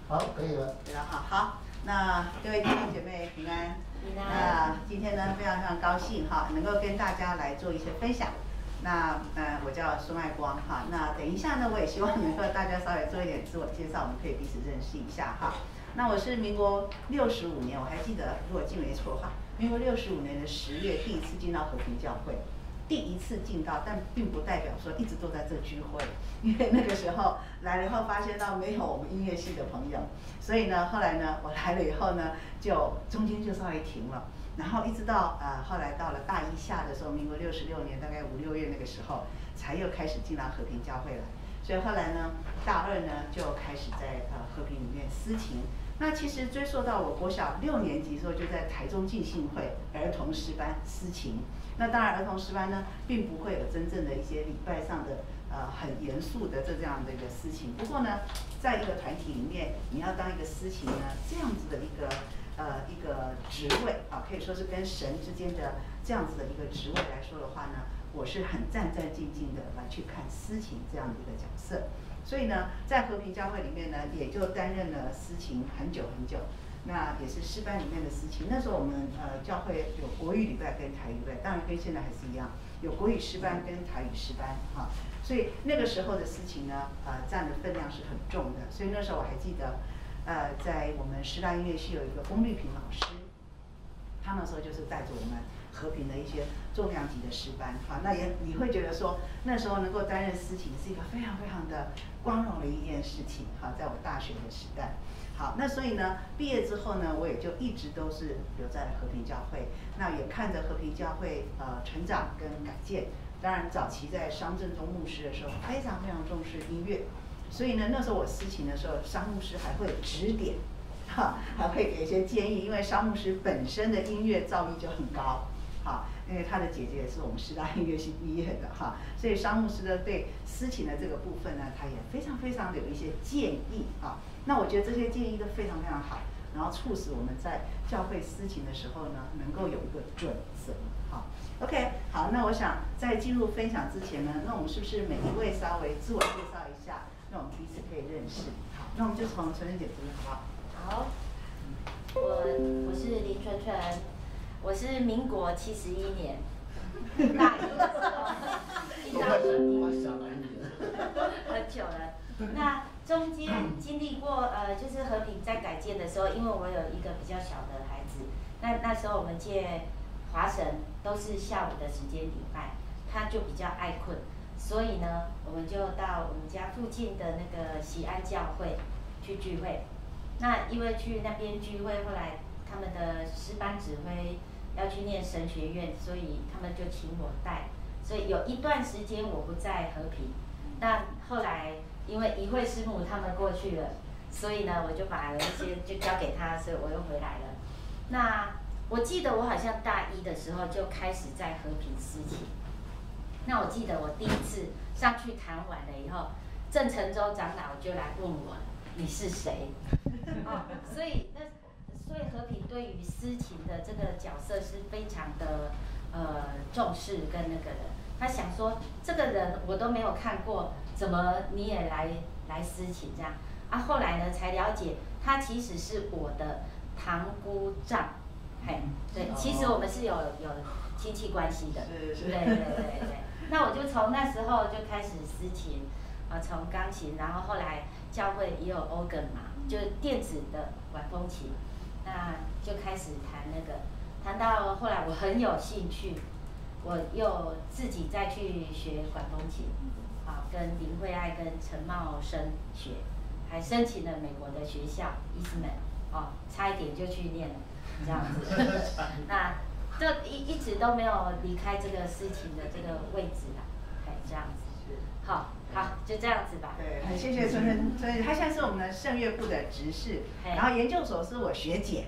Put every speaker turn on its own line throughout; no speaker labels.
好，可以了。
对了哈，好，那各位弟兄姐妹平安。那今天呢，非常非常高兴哈，能够跟大家来做一些分享。那我叫孙爱光哈。那等一下呢，我也希望能够大家稍微做一点自我介绍，我们可以彼此认识一下哈。那我是民国65年，我还记得，如果记没错的话，民国65年的10月第一次进到和平教会。第一次进到，但并不代表说一直都在这聚会，因为那个时候来了以后发现到没有我们音乐系的朋友，所以呢，后来呢，我来了以后呢，就中间就稍微停了，然后一直到后来到了大一下的时候，民国66年大概5、6月那个时候，才又开始进到和平教会来，所以后来呢，大2呢就开始在和平里面司琴。那其实追溯到我国小6年级的时候，就在台中浸信会儿童诗班司琴。那当然，儿童诗班呢，并不会有真正的一些礼拜上的很严肃的这样的一个司琴。不过呢，在一个团体里面，你要当一个司琴呢，这样子的一个职位啊，可以说是跟神之间的这样子的一个职位来说的话呢，我是很战战兢兢的来去看司琴这样的一个角色。所以呢，在和平教会里面呢，也就担任了司琴很久很久。那也是诗班里面的司琴。那时候我们教会有国语礼拜跟台语礼拜，当然跟现在还是一样，有国语诗班跟台语诗班哈。所以那个时候的司琴呢，占的分量是很重的。所以那时候我还记得，在我们师大音乐系有一个翁丽萍老师，他那时候就是带着我们和平的一些重量级的诗班哈。那也你会觉得说，那时候能够担任司琴是一个非常非常的光荣的一件事情哈，在我大学的时代。好，那所以呢，毕业之后呢，我也就一直都是留在和平教会，那也看着和平教会成长跟改建。当然，早期在商正中牧师的时候，非常非常重视音乐，所以呢，那时候我司琴的时候，商牧师还会指点，哈，还会给一些建议，因为商牧师本身的音乐造诣就很高，哈，因为他的姐姐也是我们师大音乐系毕业的哈，所以商牧师呢对司琴的这个部分呢，他也非常非常的有一些建议啊。那我觉得这些建议都非常非常好，然后促使我们在教会司琴的时候呢，能够有一个准则。好 ，OK， 好，那我想在进入分享之前呢，那我们是不是每一位稍微自我介绍一下，让我们彼此可以认识？好，那我们就从纯纯姐这边好不好？
好，我是林纯纯，我是民国71年大一的时候进到和平，很久了。那中间经历过就是和平在改建的时候，因为我有一个比较小的孩子，那时候我们借华神都是下午的时间礼拜，他就比较爱困，所以呢，我们就到我们家附近的那个喜安教会去聚会。那因为去那边聚会，后来他们的诗班指挥要去念神学院，所以他们就请我带。所以有一段时间我不在和平，那后来因为怡慧师母他们过去了，所以呢我就把一些就交给他，所以我又回来了。那我记得我好像大一的时候就开始在和平司琴。那我记得我第一次上去弹完了以后，郑成洲长老就来问我你是谁？所以和平对于司琴的这个角色是非常的重视跟那个的。他想说这个人我都没有看过，怎么你也来司琴这样？啊，后来呢才了解，他其实是我的堂姑丈，嘿，对，其实我们是有亲戚关系的，对。那我就从那时候就开始司琴，从钢琴，然后后来教会也有 organ 嘛，就电子的管风琴，那就开始弹那个，弹到后来我很有兴趣，我又自己再去学管风琴，好，跟林慧爱跟陈茂生学，还申请了美国的学校Eastman，差一点就去念了，这样子，那就一直都没有离开这个司琴的这个位置啦，这样子。好，就这样子吧。
对，很谢谢纯纯，所以她现在是我们的圣乐部的执事，然后研究所是我学姐，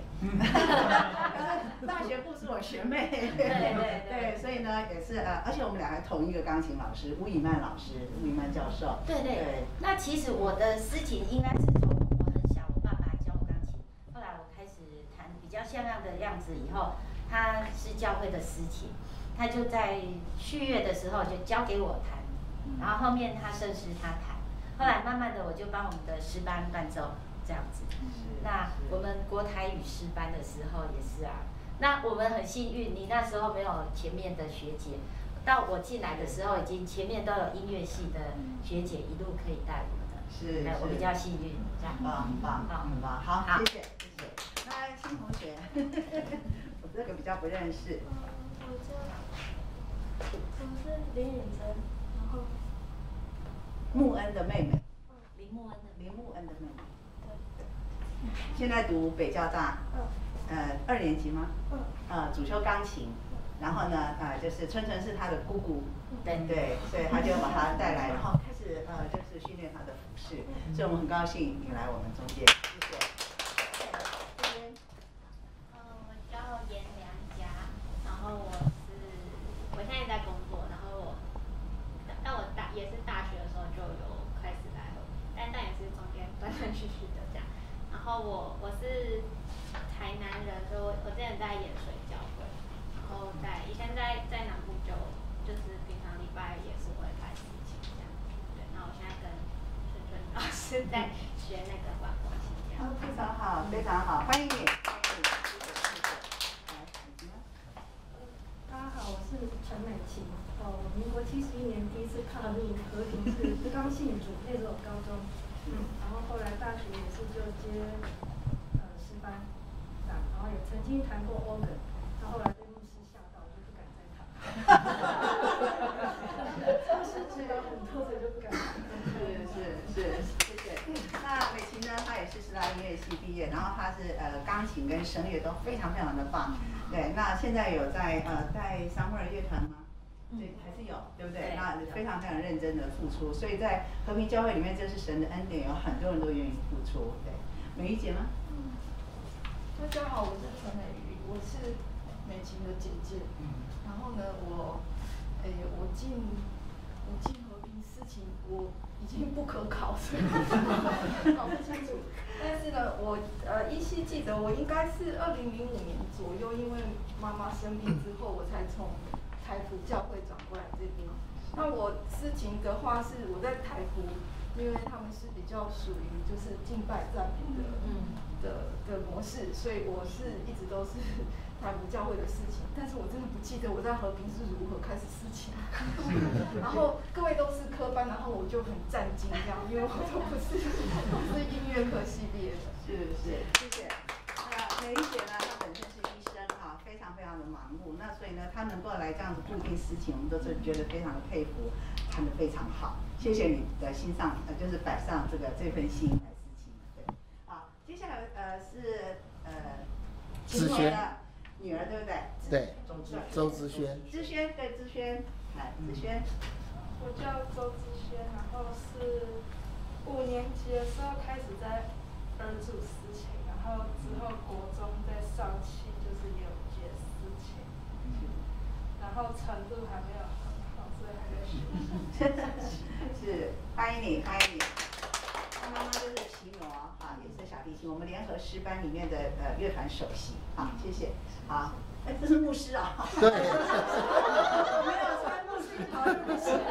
大学部是我学妹，对，所以呢也是而且我们俩还同一个钢琴老师吴以曼老师，吴以曼教授。
对。那其实我的司琴应该是从我很小，我爸爸教我钢琴，后来我开始弹比较像样的样子以后，他是教会的司琴，他就在续乐的时候就交给我弹。然后后面他圣诗他弹，后来慢慢的我就帮我们的诗班伴奏， 这样子。那我们国台语师班的时候也是啊。那我们很幸运，你那时候没有前面的学姐，到我进来的时候，已经前面都有音乐系的学姐一路可以带我们的。
是，
我比较幸运，这样。
很棒，很棒，好，谢谢，谢谢。那新同学，我这个比较不认识。
我是林允珍，然后
穆恩的妹妹。
林穆恩的妹妹。
对。现在读北交大。2年级吗？主修钢琴。然后呢，就是春春是他的姑姑。对，所以他就把他带来，然后开始就是训练他的服饰。所以我们很高兴你来我们中间，谢谢。
我叫颜良佳，然后我现在在工作，然后但我也是大学的时候就有开始来了，但也是中间断断续续的这样。然后我是台南人，所以我之前在盐水教会，然后以前在南部就是平常礼拜也是会开事情这样。对，那我现在跟春春老师在学那个管风琴这样。
非常好，非常好，欢迎你，欢迎你，谢谢。
大家好，我是陈美琪。民国71年第一次踏入和平市刚信主那所高中，然后后来大学也是就接师班，然后也曾经弹过 organ， 到后来被牧师吓到，就不敢再弹。当时知道很多的就不敢弹。
是，谢谢。那美琪呢，她也是师大音乐系毕业，然后她是钢琴跟声乐都非常非常的棒。对，那现在有在带桑莫尔乐团吗？对，还是有，对不对？那非常非常认真的付出，所以在和平教会里面，这是神的恩典，有很多人都愿意付出。对，美玉姐吗？
大家好，我是陈美玉，我是美琴的姐姐。然后呢，我进和平事情，我已经不可考，所以搞不清楚。但是呢，我依稀记得，我应该是2005年左右，因为妈妈生病之后，我才从台福教会转过来这边。那我事情的话是我在台福，因为他们是比较属于就是敬拜赞美的模式，所以我是一直都是台福教会的事情。但是我真的不记得我在和平是如何开始事情。然后各位都是科班，然后我就很战惊这样，因为我都不是音乐科系毕业的。
是，谢谢。美玉姐呢，她本身是医生啊，非常非常的忙碌，那所以呢，她能够来这样子固定司琴，我们都是觉得非常的佩服，弹得非常好。谢谢你的心上，就是摆上这份心来司琴。对，好，接下来是
知轩
的女儿，对不对？
对，周知轩。
知轩，对，知轩，来，知轩。
我叫周知轩，然后是5年级的时候开始在儿主司琴，然后之后国中在上期就是也有接司琴，然后程度还没有很好，所以还在学。
是，欢迎你，欢迎你。他妈妈就是奇挪啊，也是小提琴，我们联合诗班里面的乐团首席。好，谢谢。好，这是牧师啊。
对。
我没有穿牧师袍的牧师。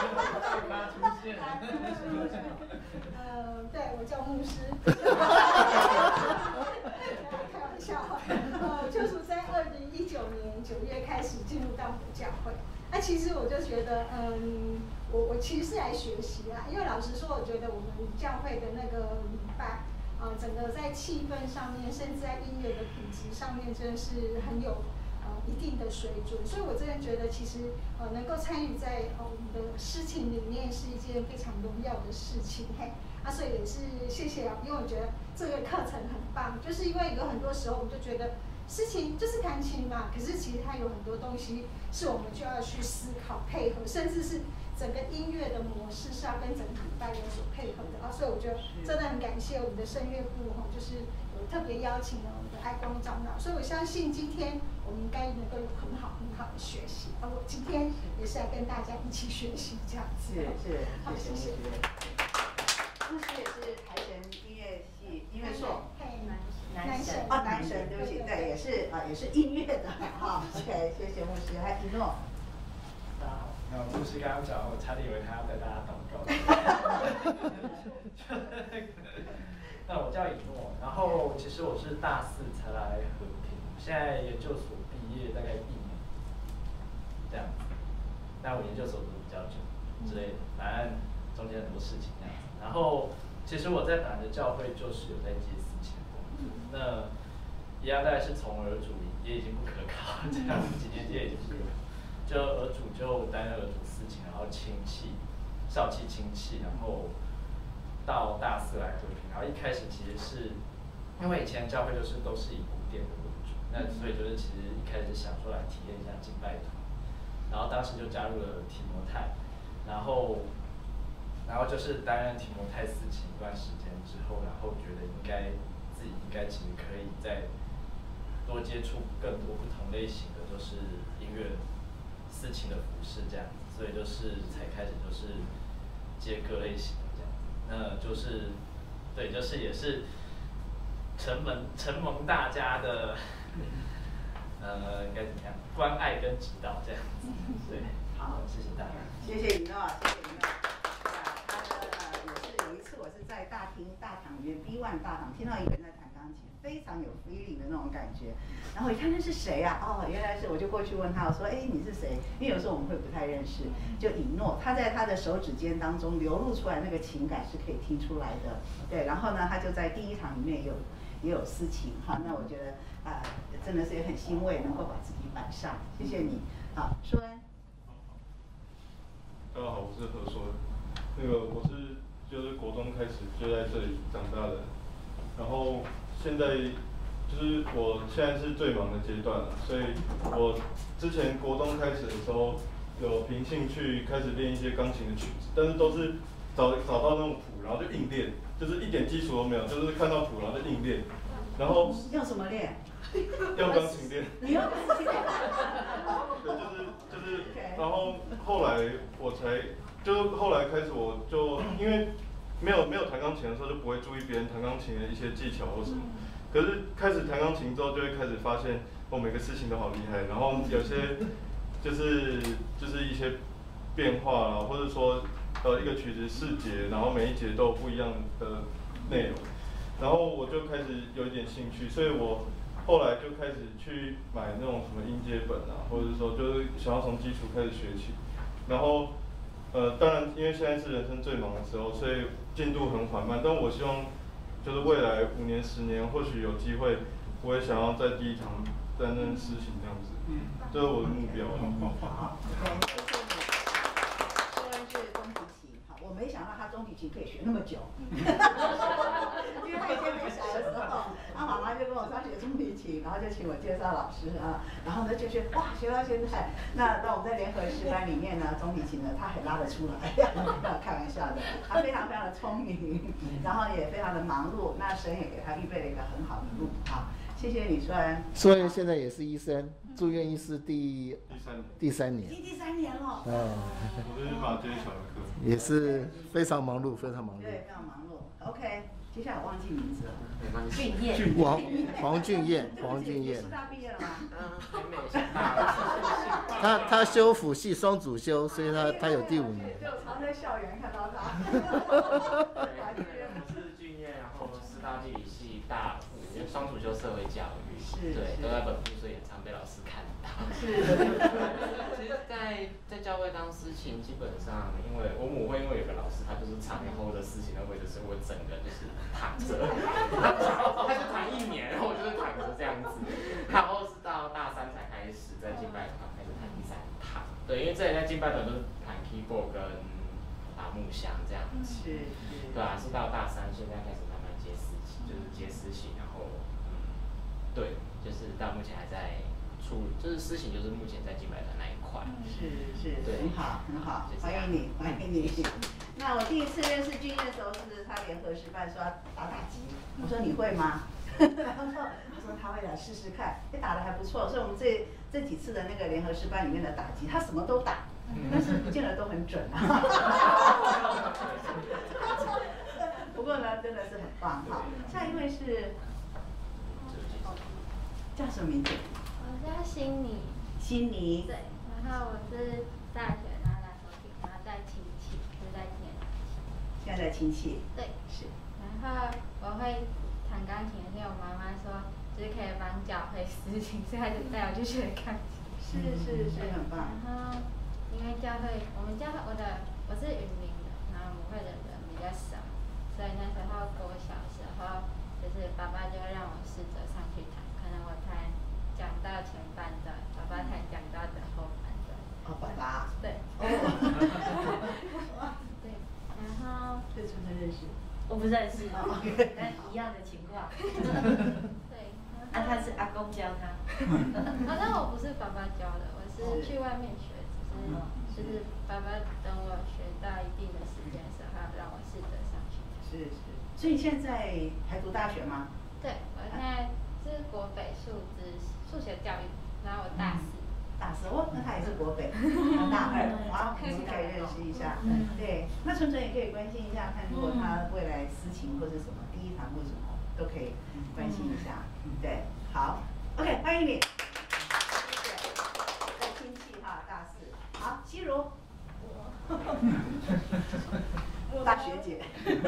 对，我叫牧师。开玩笑，就是在2019年9月开始进入到我们教会。那其实我就觉得，我其实是来学习啦，因为老实说，我觉得我们教会的那个礼拜，整个在气氛上面，甚至在音乐的品质上面，真的是很有一定的水准。所以我真的觉得，其实能够参与在我们的诗情里面，是一件非常荣耀的事情。嘿，所以也是谢谢啊，因为我觉得这个课程很棒，就是因为有很多时候我们就觉得。事情就是弹琴嘛，可是其实它有很多东西是我们就要去思考配合，甚至是整个音乐的模式是要跟整个礼拜有所配合的啊。所以我觉得真的很感谢我们的声乐部就是有特别邀请了我们的爱光长老，所以我相信今天我们应该能够有很好的学习。我今天也是来跟大家一起学习这样子。
是，
好，谢谢。
牧师也是台神音乐系音乐硕。
男神
哦，男神，对不起，对，也是音乐的哈。OK， 谢谢牧师，还一诺。
大家好，那牧师刚刚讲，我差点以为他要带大家祷告。 那我叫以诺，然后其实我是大4才来和平，现在研究所毕业大概1年，这样子。但我研究所读比较久之类的，反正中间很多事情这样子。然后其实我在本来的教会就是有在接司琴的工作，那一样大概是从儿主也已经不可靠，这样几年级也已经不可靠，就儿主就担任儿主司琴，然后亲戚、少气亲戚，然后到大4来和平。然后一开始其实是因为以前教会就是都是以古典的为主，那所以就是其实一开始想说来体验一下敬拜团，然后当时就加入了提摩太，然后就是担任提摩太司琴一段时间之后，然后觉得自己应该其实可以再多接触更多不同类型的就是音乐司琴的服饰这样子，所以就是才开始就是接各类型的这样子，那就是对，就是也是承蒙大家的应该怎么样关爱跟指导这样子，对，好，谢谢大家，
谢谢以诺，谢谢以诺。也是有一次我是在大堂里面 B1 大堂听到一个人在弹钢琴，非常有 feeling 的那种感觉。然后我一看那是谁啊？哦，原来是，我就过去问他，我说，哎，你是谁？因为有时候我们会不太认识。就以诺，他在他的手指间当中流露出来那个情感是可以听出来的。对，然后呢，他就在第一堂里面也有司琴哈。那我觉得真的是也很欣慰，能够把自己摆上。谢谢你。好，舒恩。
大家好，我是何硕。我是就是国中开始就在这里长大的，然后现在就是我现在是最忙的阶段了，所以我之前国中开始的时候有凭兴趣开始练一些钢琴的曲子，但是都是找到那种谱，然后就硬练，就是一点基础都没有，就是看到谱然后就硬练，然后
用什么练？
用钢琴练。
你用钢琴练？
对，就是，然后后来后来开始我就因为没有弹钢琴的时候就不会注意别人弹钢琴的一些技巧或什么，可是开始弹钢琴之后就会开始发现每个事情都好厉害，然后有些就是一些变化啦，或者说一个曲子4节，然后每一节都有不一样的内容，然后我就开始有一点兴趣，所以我后来就开始去买那种什么音阶本啊，或者说就是想要从基础开始学起，然后当然因为现在是人生最忙的时候，所以进度很缓慢，但我希望就是未来5年10年或许有机会，我也想要在第一堂担任司琴这样子，这是我的目标。
好，谢谢你。虽然是中提琴，好，我没想到他中提琴可以学那么久，因为他以前很小的时候，他妈妈就跟我说学中提琴，然后就请我介绍老师啊，然后呢就觉得哇学到现在，那我们在联合诗班里面呢，中提琴呢他还拉得出来，开玩笑的，他非常非常的聪明，然后也非常的忙碌，那神也给他预备了一个很好的路啊。谢谢你，舒恩。
舒恩现在也是医生，住院医师第3年。
已经第3年了。
我是马街小儿科。
也是非常忙碌，非常忙碌。
对，非常忙碌。OK， 接下来我忘记名字了。
没关系。俊彦。
黄俊彦，黄俊彦。
师大毕业了吗？
还没上大。
他修辅系双主修，所以他有第5年。
就常在校园看到他。
我是俊彦，然后师大地理系大5，因为双主修社会教育，对，都在本部，所以也常被老师看到。
是。
其实在教会当司琴，基本上因为我母会因为有个老师，他就是常年 hold 的司琴的位置，所以我整个就是躺着，他就躺1年，然后我就是躺着这样子，然后是到大3才开始在敬拜团开始弹第3堂，对，因为这里在敬拜团都是弹 keyboard 跟打木箱这样子，对啊，是到大3现在开始慢慢接司琴，就是接司琴，然后对，就是到目前还在就是司琴就是目前在敬拜团那一块，
是，很好很好，欢迎你欢迎你。那我第一次认识俊彦的时候是他联合诗班说要打击，我说你会吗？然后他说他会来试试看，打得还不错，所以我们这几次的那个联合诗班里面的打击，他什么都打，但是不见得都很准啊。不过呢，真的是很棒哈。下一位是叫什么名字？
我叫欣妮。
欣妮。
对，然后我是大学拿来手笔，然后在亲戚，就是在今年。
现在在亲戚。
对。是。然后我我会弹钢琴，因为我妈妈说就是可以帮教会司琴，所以她就带我去学钢琴。
是，很棒。
然后因为教会，我是云林的，然后我们会的人比较少，所以那时候国小的时候，就是爸爸就让我试着上去弹，可能我弹讲到前半段，爸爸弹讲到的后半段。
哦，爸爸。
对。对，然后。
对，纯纯认识。
我不认识，但一样的情况。
对。
他是阿公教他。
但我不是爸爸教的，我是去外面学，就是爸爸等我学到一定的时间的时候，他让我试着上去。
是，所以现在还读大学吗？
对，我现在是国北数学教育，然后我大四。
大四哦，那他也是国北，大二，哇，我们可以认识一下。对，那纯纯也可以关心一下，看如果他未来司琴或者什么第一堂或什么都可以关心一下。对，好 ，OK， 欢迎你。在亲戚哈，大四。好，希如。大学姐。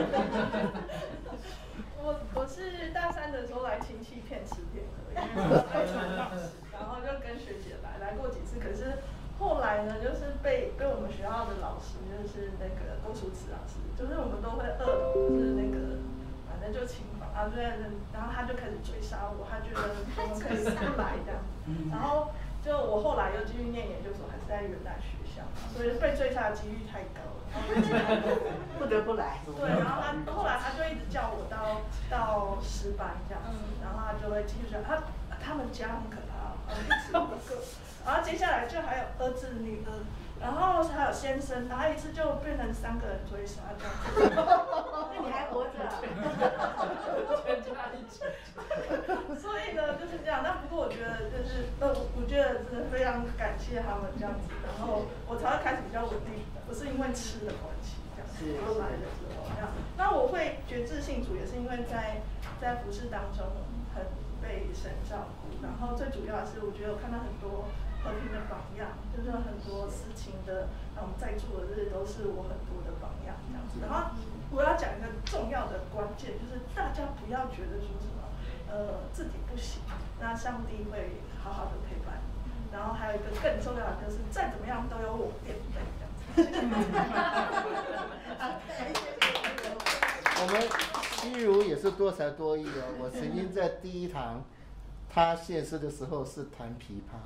我是大三的时候来亲戚片10天而已，然后就跟学姐来过几次，可是后来呢，就是被我们学校的老师，就是那个龚淑慈老师，就是我们都会2楼，就是那个反正就琴房啊，对，然后他就开始追杀我，他觉得我们可以不来这样，然后就我后来又继续念研究所，还是在元大学校，所以被追杀的几率太高了。
不得不来。
对，然后后来他就一直叫我到师班这样子，然后他就会继续讲他们家很可怕，一直5个，然后接下来就还有儿子女儿，然后还有先生，然后一次就变成3个人追杀这样子。
那你还活着？
所以呢就是这样，那不过我觉得就是我觉得真的非常感谢他们这样子，然后我才会开始比较稳定，不是因为吃的关系这样子，然后来的时候这样。那我会觉志信主也是因为在服事当中很被神照顾，然后最主要的是我觉得我看到很多和平的榜样，就是很多事情的，我们在座的这些都是我很多的榜样这样子。然后我要讲一个重要的关键，就是大家不要觉得说什么自己不行，那上帝会好好的陪伴你。然后还有一个更重要的就是再怎么样都有我垫背这样子。
我们希如也是多才多艺哦。我曾经在第一堂他献诗的时候是弹琵琶，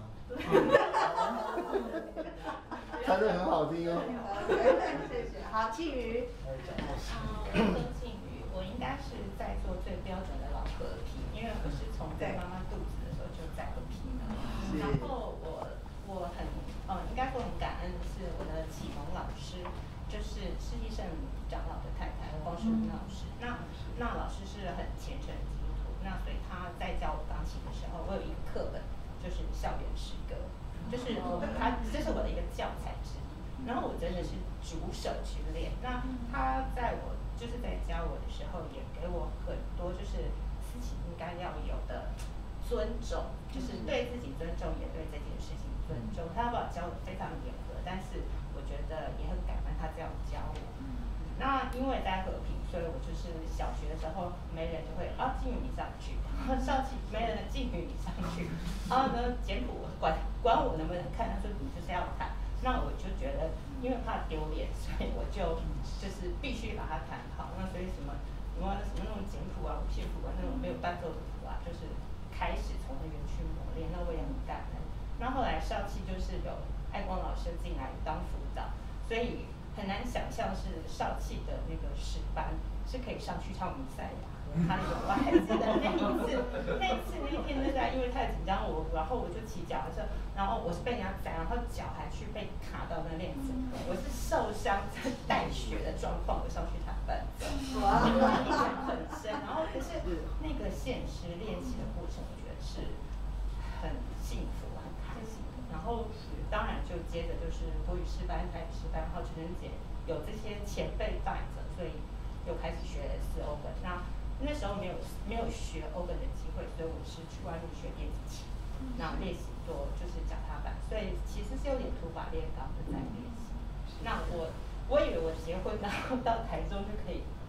弹得很好听哦。
谢谢。好，庆瑜。
我跟庆瑜，我应该是在做最标准的老和皮，因为我是从在妈妈肚子的时候就在和皮了。然后我很应该说很感恩的是我的启蒙老师，就是世纪圣长老的太太龚淑云老师。那老师是很虔诚的基督徒，那所以他在教我钢琴的时候，我有一个课本就是校园诗歌，就是这是我的一个教材之一。然后我真的是逐手去练。那他在我就是在教我的时候，也给我很多就是自己应该要有的尊重，就是对自己尊重，也对这件事情尊重。他把我教的非常严格，但是我觉得也很感恩他这样教我。那因为在和平，所以我就是小学的时候没人就会静宇你上去，然后上去没人的静宇你上去，然后呢简谱管我能不能看，他说你就是要看。那我就觉得，因为怕丢脸，所以我就是必须把它弹好。那所以什么那种简谱啊、五线谱啊那种没有伴奏的谱啊，就是开始从那边去磨练。那我也很感恩。那后来少气就是有爱光老师进来当辅导，所以很难想象是少气的那个10班是可以上去唱比赛的。他有，我还记得那一天就是因为太紧张，然后我就骑脚踏车，然后我是被人家宰，然后脚还去被卡到那链子，我是受伤在带血的状况，我上去弹伴奏，哇，印象很深。然后可是那个现实练习的过程，我觉得是很幸福、很开心的。然后当然就接着就是国语诗班、台语诗班，然后纯纯姐有这些前辈带着，所以又开始学4欧本。那时候没有学欧本的机会，所以我是去外面学电子琴，然后练习做就是脚踏板，所以其实是有点土法炼钢的在练习。那我以为我结婚然后到台中就可以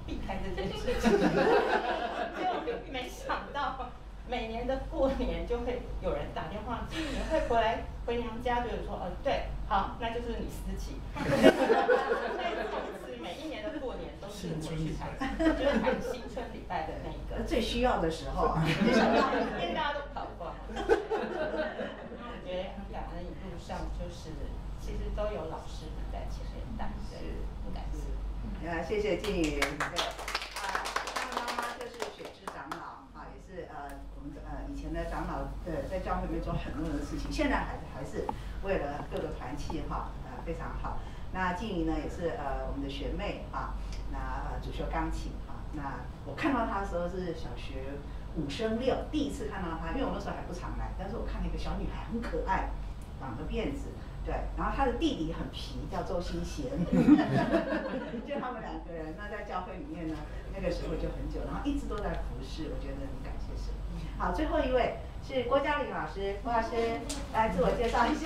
避开这件事情，结果没想到每年的过年就会有人打电话，今年会回娘家，就是说对，好，那就是你私情。所以从此每一年的过年都是我去谈，就是谈新春礼拜的那一个
最需要的时候，
因为大家都跑光。我觉得感恩一路上就是其实都有老师们在前面带，对，很感谢。
谢谢静云。对，他妈妈就是雪芝长老啊，也是我们以前的长老在教会里面做很多的事情，现在还是为了各个团契非常好。那静云呢也是我们的学妹啊，那主修钢琴啊。那我看到她的时候是小学5升6，第一次看到她，因为我那时候还不常来，但是我看那个小女孩很可爱，绑个辫子。对，然后他的弟弟很皮，叫周新贤，就他们2个人。那在教会里面呢，那个时候就很久，然后一直都在服侍，我觉得很感谢神。好，最后一位是郭嘉玲老师，郭老师来自我介绍一下。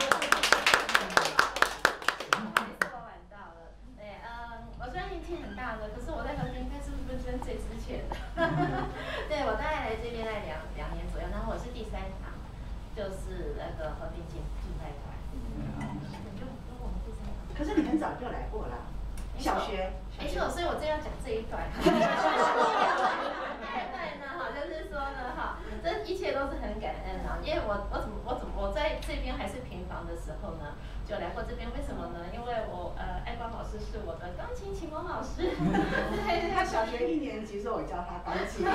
我虽然年纪很大了，可是我在和平应该是不是跟最之前的？对，我大概来这边2年左右，然后我是第3堂，就是那个和平敬拜团。
可是你很早就来过了，小学。
没错，所以我正要讲这一段。对呢，就是说呢，这一切都是很感恩啊，因为我在这边还是平房的时候呢，就来过这边。为什么呢？因为我爱光老师是我的钢琴启蒙老师。对，
他小学1年级时候我教他钢琴。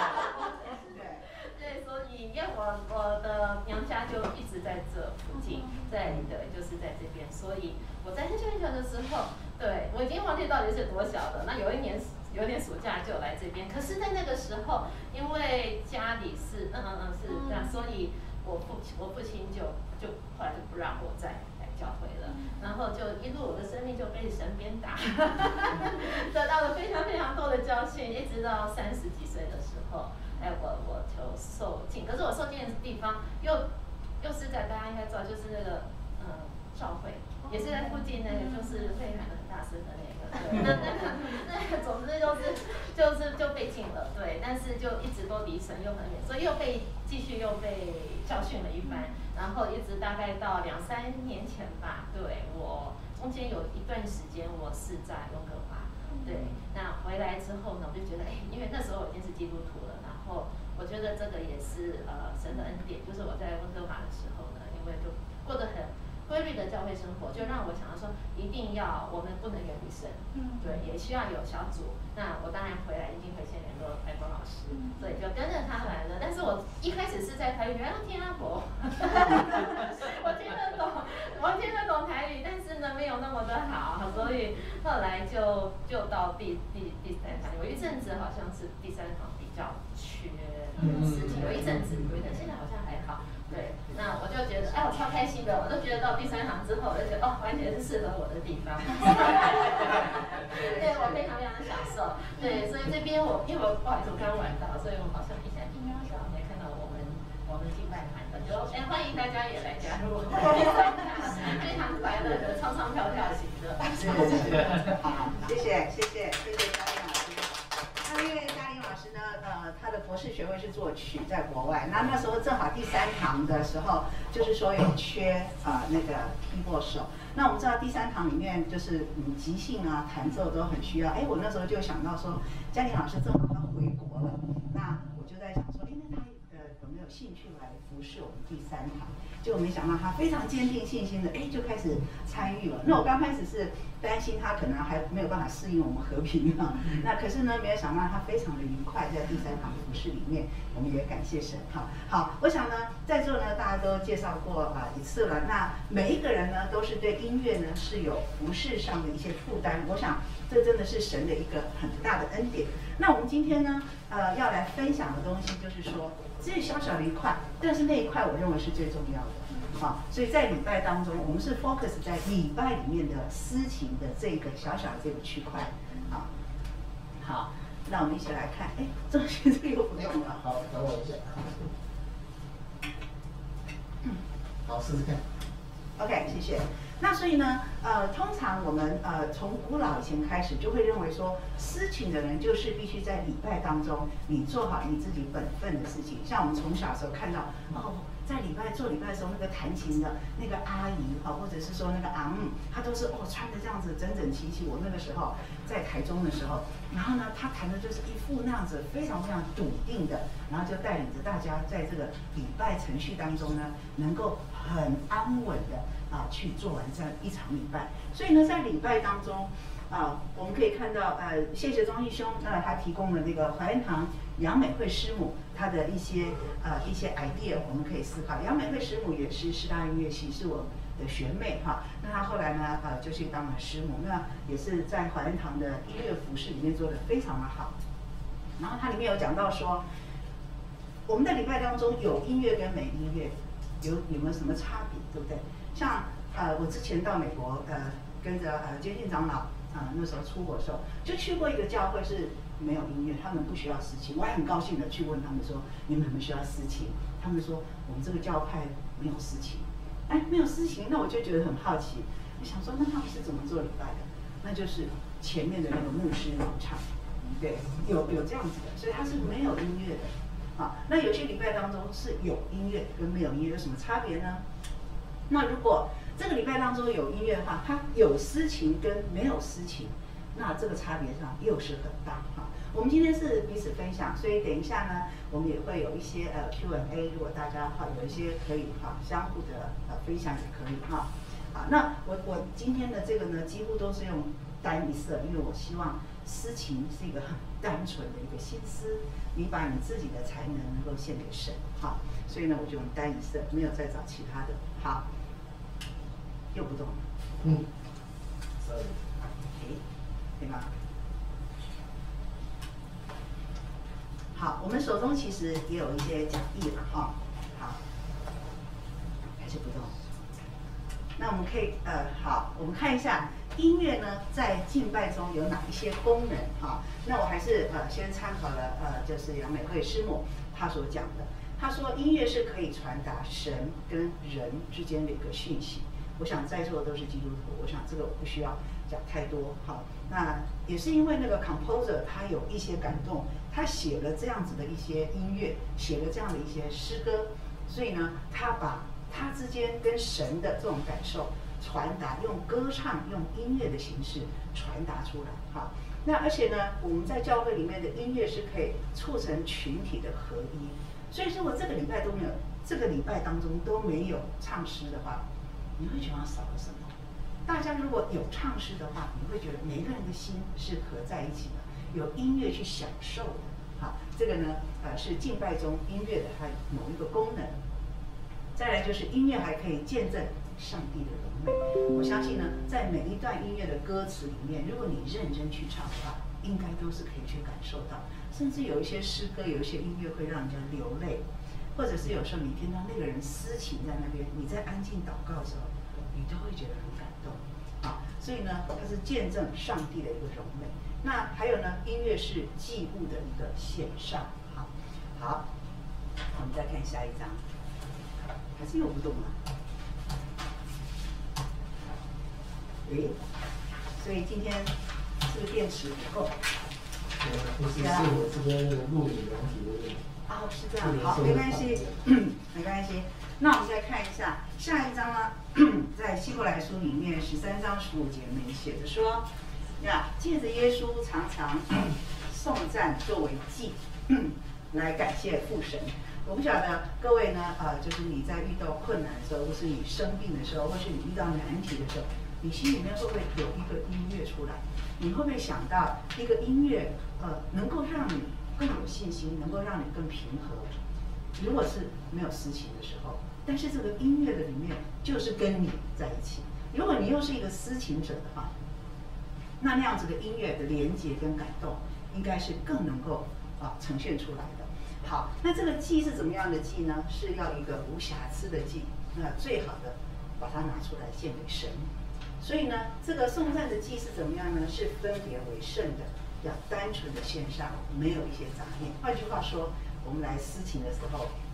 对，所以因为我的娘家就一直在这附近，就是在这边，所以我在很久的时候，对我已经忘记到底是多小了。那有一年暑假就来这边，可是，在那个时候，因为家里是这样，所以我父亲就后来就不让我再来教会了，然后就一路我的生命就被神鞭打，得到了非常非常多的教训，一直到30几岁的时候。我就受浸，可是我受浸的地方又是在大家应该知道，就是那个教会，也是在附近那个，就是会喊得很大声的那个，对，那个，总之就被禁了，对，但是就一直都离神又很远，所以继续又被教训了一番，然后一直大概到2、3年前吧，对，我中间有一段时间我是在温哥华。对，那回来之后呢，我就觉得，因为那时候我已经是基督徒了，然后我觉得这个也是神的恩典，就是我在温哥华的时候呢，因为就过得很规律的教会生活，就让我想到说，我们不能远离神，对，也需要有小组。那我当然回来一定会先联络爱光老师，所以就跟着他来了。但是我一开始是在台语，听阿婆，我听得懂台语，但是呢没有那么的好，所以后来就到第3堂，有一阵子好像是第3堂比较缺事情，有一阵子，现在好像还好。对，那我就觉得，我超开心的，我就觉得到第3堂之后，我就觉得完全是适合我的地方。对，我非常非常享受。对，所以这边因为我不好意思，我刚晚到，所以我好像一下没看到我们敬拜团的，就欢迎大家也来加入，非常快乐的唱唱跳跳型的。
好，谢谢嘉玲老师。那因为嘉玲老师呢，他的博士学位是作曲，在国外。那时候正好第3堂的时候，就是说有缺那个keyboard手。那我们知道第3堂里面就是即兴啊、弹奏都很需要。我那时候就想到说，嘉玲老师正好要回国了，那我就在想说，那他有没有兴趣来服侍我们第3堂？结果没想到他非常坚定信心的，就开始参与了。那我刚开始是担心他可能还没有办法适应我们和平啊，那可是呢，没有想到他非常的愉快，在第3堂服事里面，我们也感谢神。好，我想呢，在座呢大家都介绍过一次了，那每一个人呢都是对音乐呢是有服事上的一些负担，我想这真的是神的一个很大的恩典。那我们今天呢，要来分享的东西就是说，只有小小的一块，但是那一块我认为是最重要的。所以在礼拜当中，我们是 focus 在礼拜里面的私情的这个小小的这个区块。好，那我们一起来看，郑学这个不用了。
好，等我一下。好，试试看。
OK， 谢谢。 那所以呢，通常我们从古老以前开始就会认为说，司琴的人就是必须在礼拜当中，你做好你自己本分的事情。像我们从小时候看到，在做礼拜的时候，那个弹琴的那个阿姨或者是说那个阿姆，她都是穿的这样子整整齐齐。我那个时候在台中的时候，然后呢，她弹的就是一副那样子非常非常笃定的，然后就带领着大家在这个礼拜程序当中呢，能够很安稳的去做完这样一场礼拜。所以呢，在礼拜当中我们可以看到谢谢庄义兄，他提供了那个怀恩堂杨美惠师母她的一些 idea， 我们可以思考。杨美惠师母也是师大音乐系，是我的学妹哈。那她后来呢就去当了师母，那也是在怀恩堂的音乐服饰里面做得非常的好。然后它里面有讲到说，我们的礼拜当中有音乐跟没音乐有没有什么差别，对不对？像我之前到美国跟着接近长老那时候出国的时候，就去过一个教会是没有音乐，他们不需要司琴。我也很高兴的去问他们说，你们有没有需要司琴？他们说我们这个教派没有司琴。没有司琴，那我就觉得很好奇，我想说那他们是怎么做礼拜的？那就是前面的那个牧师唱，对，有这样子的，所以它是没有音乐的。那有些礼拜当中是有音乐跟没有音乐有什么差别呢？那如果这个礼拜当中有音乐的话，它有司琴跟没有司琴，那这个差别上又是很大我们今天是彼此分享，所以等一下呢，我们也会有一些Q&A， 如果大家有一些可以相互的分享也可以那我今天的这个呢，几乎都是用单一色，因为我希望司琴是一个很单纯的一个心思，你把你自己的才能够献给神所以呢，我就用单一色，没有再找其他的。好，又不动了。对吗？好，我们手中其实也有一些讲义了好，还是不动。那我们可以好，我们看一下音乐呢在敬拜中有哪一些功能那我还是先参考了就是杨美惠师母她所讲的，她说音乐是可以传达神跟人之间的一个讯息。我想在座的都是基督徒，我想这个我不需要讲太多那也是因为那个 composer 他有一些感动，他写了这样子的一些音乐，写了这样的一些诗歌，所以呢，他把他之间跟神的这种感受传达，用歌唱、用音乐的形式传达出来那而且呢，我们在教会里面的音乐是可以促成群体的合一，所以如果这个礼拜当中都没有唱诗的话，你会觉得少了什么？大家如果有唱诗的话，你会觉得每一个人的心是合在一起的，有音乐去享受的。这个呢，是敬拜中音乐的它某一个功能。再来就是音乐还可以见证上帝的荣美。我相信呢，在每一段音乐的歌词里面，如果你认真去唱的话，应该都是可以去感受到。甚至有一些诗歌，有一些音乐会让人家流泪，或者是有时候你听到那个人私情在那边，你在安静祷告的时候，你都会觉得很感动所以呢，它是见证上帝的一个荣美。那还有呢，音乐是祭物的一个献上好，我们再看下一章，还是又不动了所以今天是不是电池不够？
是我这边那个录影软体的问题。
是这样，好，没关系，没关系。那我们再看一下下一章呢，在希伯来书里面13章15节里面写着说，借着耶稣常常颂赞作为祭，来感谢父神。我不晓得各位呢，就是你在遇到困难的时候，或是你生病的时候，或是你遇到难题的时候，你心里面会不会有一个音乐出来？你会不会想到一个音乐，能够让你更有信心，能够让你更平和？如果是没有司琴的时候，但是这个音乐的里面就是跟你在一起。如果你又是一个司琴者的话，那样子的音乐的连接跟感动，应该是更能够呈现出来的。好，那这个祭是怎么样的祭呢？是要一个无瑕疵的祭，那最好的把它拿出来献给神。所以呢，这个颂赞的祭是怎么样呢？是分别为圣的，要单纯的献上，没有一些杂念。换句话说，我们来司琴的时候，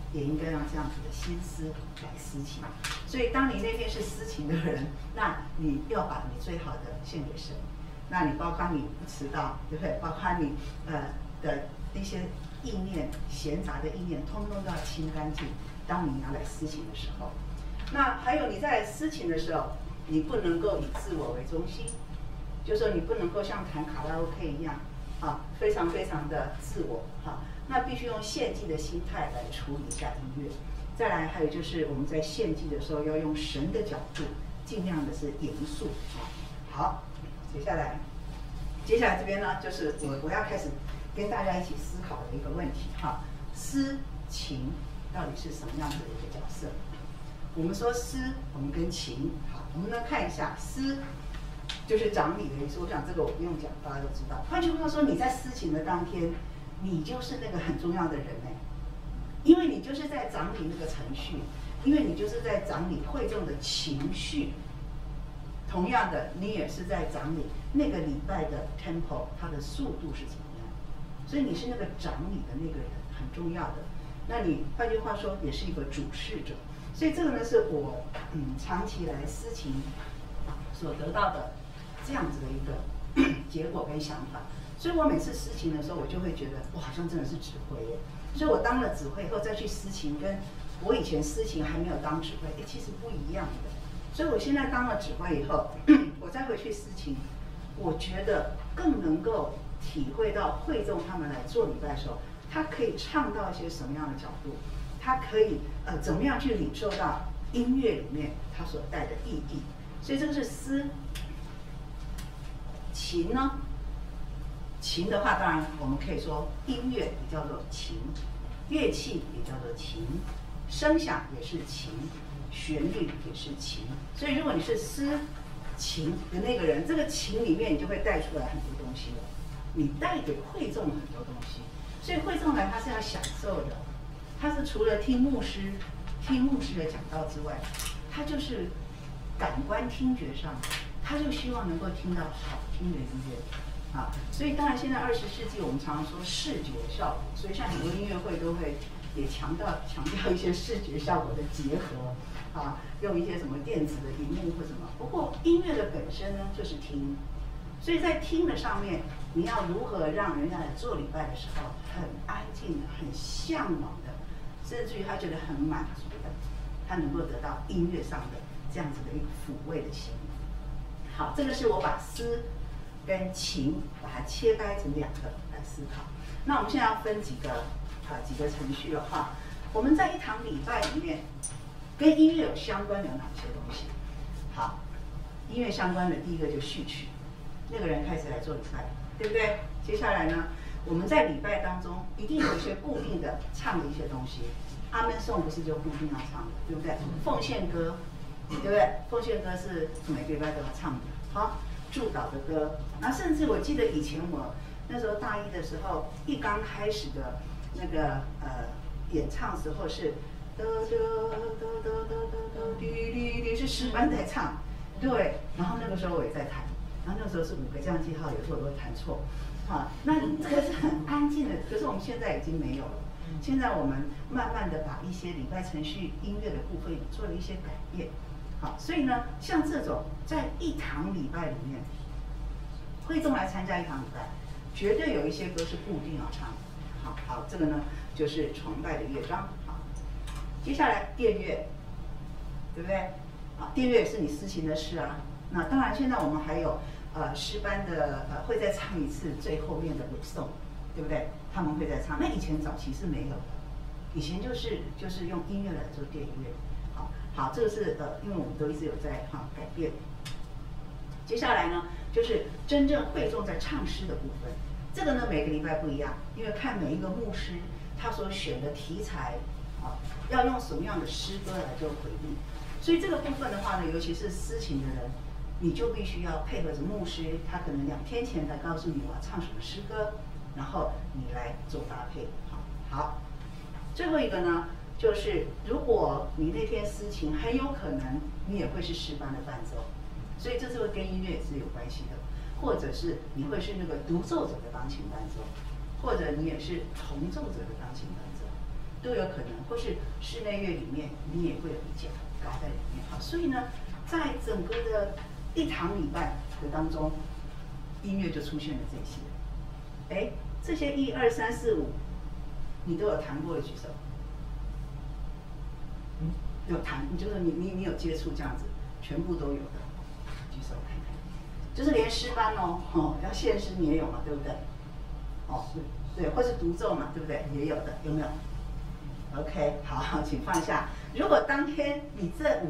也应该用这样子的心思来司琴。所以当你那天是司琴的人，那你要把你最好的献给神。那你包括你不迟到，对不对？包括你的一些意念、闲杂的意念，通通都要清干净。当你要来司琴的时候，那还有你在司琴的时候，你不能够以自我为中心，就是说你不能够像弹卡拉 OK 一样啊，非常非常的自我哈。那必须用献祭的心态来处理一下音乐。再来还有就是我们在献祭的时候要用神的角度，尽量的是严肃啊。好，接下来这边呢，就是我要开始跟大家一起思考的一个问题哈，司琴到底是什么样子的一个角色？我们说司，我们跟琴，好，我们来看一下司，就是掌理的意思。我想这个我不用讲，大家都知道。换句话说，你在司琴的当天，你就是那个很重要的人哎，因为你就是在掌理那个程序，因为你就是在掌理会众的情绪。同样的，你也是在掌理那个礼拜的 tempo， 它的速度是怎么样，所以你是那个掌理的那个人，很重要的。那你换句话说，也是一个主事者。所以这个呢，是我长期来司琴所得到的这样子的一个结果跟想法。所以我每次司琴的时候，我就会觉得，我好像真的是指挥耶。所以我当了指挥后再去司琴，跟我以前司琴还没有当指挥，其实不一样的。所以我现在当了指挥以后，我再回去司琴，我觉得更能够体会到会众他们来做礼拜的时候，他可以唱到一些什么样的角度，他可以怎么样去领受到音乐里面它所带的意义。所以这个是司。琴呢？琴的话，当然我们可以说音乐也叫做琴，乐器也叫做琴，声响也是琴，旋律也是琴。所以如果你是司琴的那个人，这个琴里面你就会带出来很多东西了，你带给会众很多东西。所以会众来他是要享受的，他是除了听牧师的讲道之外，他就是感官听觉上，他就希望能够听到好听的音乐啊。所以当然现在20世纪我们常常说视觉效果，所以像很多音乐会都会也强调一些视觉效果的结合啊，用一些什么电子的荧幕或什么。不过音乐的本身呢就是听，所以在听的上面，你要如何让人家来做礼拜的时候很安静的、很向往的，甚至于他觉得很满足的，他能够得到音乐上的这样子的一个抚慰的心。好，这个是我把司跟琴把它切开成两个来思考。那我们现在要分几个程序了哈。我们在一堂礼拜里面，跟音乐有相关的有哪些东西？好，音乐相关的第一个就序曲，那个人开始来做礼拜，对不对？接下来呢，我们在礼拜当中一定有一些固定的唱的一些东西。阿门颂不是就固定要唱的，对不对？奉献歌，对不对？奉献歌是每个礼拜都要唱的。好，祝祷的歌，然后甚至我记得以前我那时候大一的时候，一刚开始的那个演唱时候是哒哒哒哒哒哒滴滴滴，是诗班在唱，对。然后那个时候我也在弹，然后那个时候是5个降记号，有时候我都会弹错。好，那这个是很安静的，可是我们现在已经没有了。现在我们慢慢的把一些礼拜程序音乐的部分做了一些改变。好，所以呢，像这种在一堂礼拜里面，会众来参加一堂礼拜，绝对有一些歌是固定要唱的。好，这个呢就是崇拜的乐章。好，接下来殿乐，对不对？好，殿乐也是你司琴的事啊。那当然，现在我们还有诗班的会再唱一次最后面的尾颂，对不对？他们会再唱。那以前早期是没有的，以前就是用音乐来做殿乐。好，这个是因为我们都一直有在改变。接下来呢，就是真正会众在唱诗的部分。这个呢，每个礼拜不一样，因为看每一个牧师他所选的题材要用什么样的诗歌来做回应。所以这个部分的话呢，尤其是司琴的人，你就必须要配合着牧师，他可能2天前才告诉你我要唱什么诗歌，然后你来做搭配。好，最后一个呢，就是如果你那天司琴，很有可能你也会是诗班的伴奏，所以这是会跟音乐也是有关系的，或者是你会是那个独奏者的钢琴伴奏，或者你也是重奏者的钢琴伴奏。 都有可能，或是室内乐里面你也会有一角嘎在里面。好，所以呢，在整个的一堂礼拜的当中，音乐就出现了这些。哎，这些1、2、3、4、5，你都有弹过的举手。有弹，就是你有接触这样子，全部都有的，举手看看。就是连诗班哦，要献诗你也有嘛，对不对？哦，对，或是独奏嘛，对不对？也有的，有没有 ？OK， 好，请放下。如果当天你这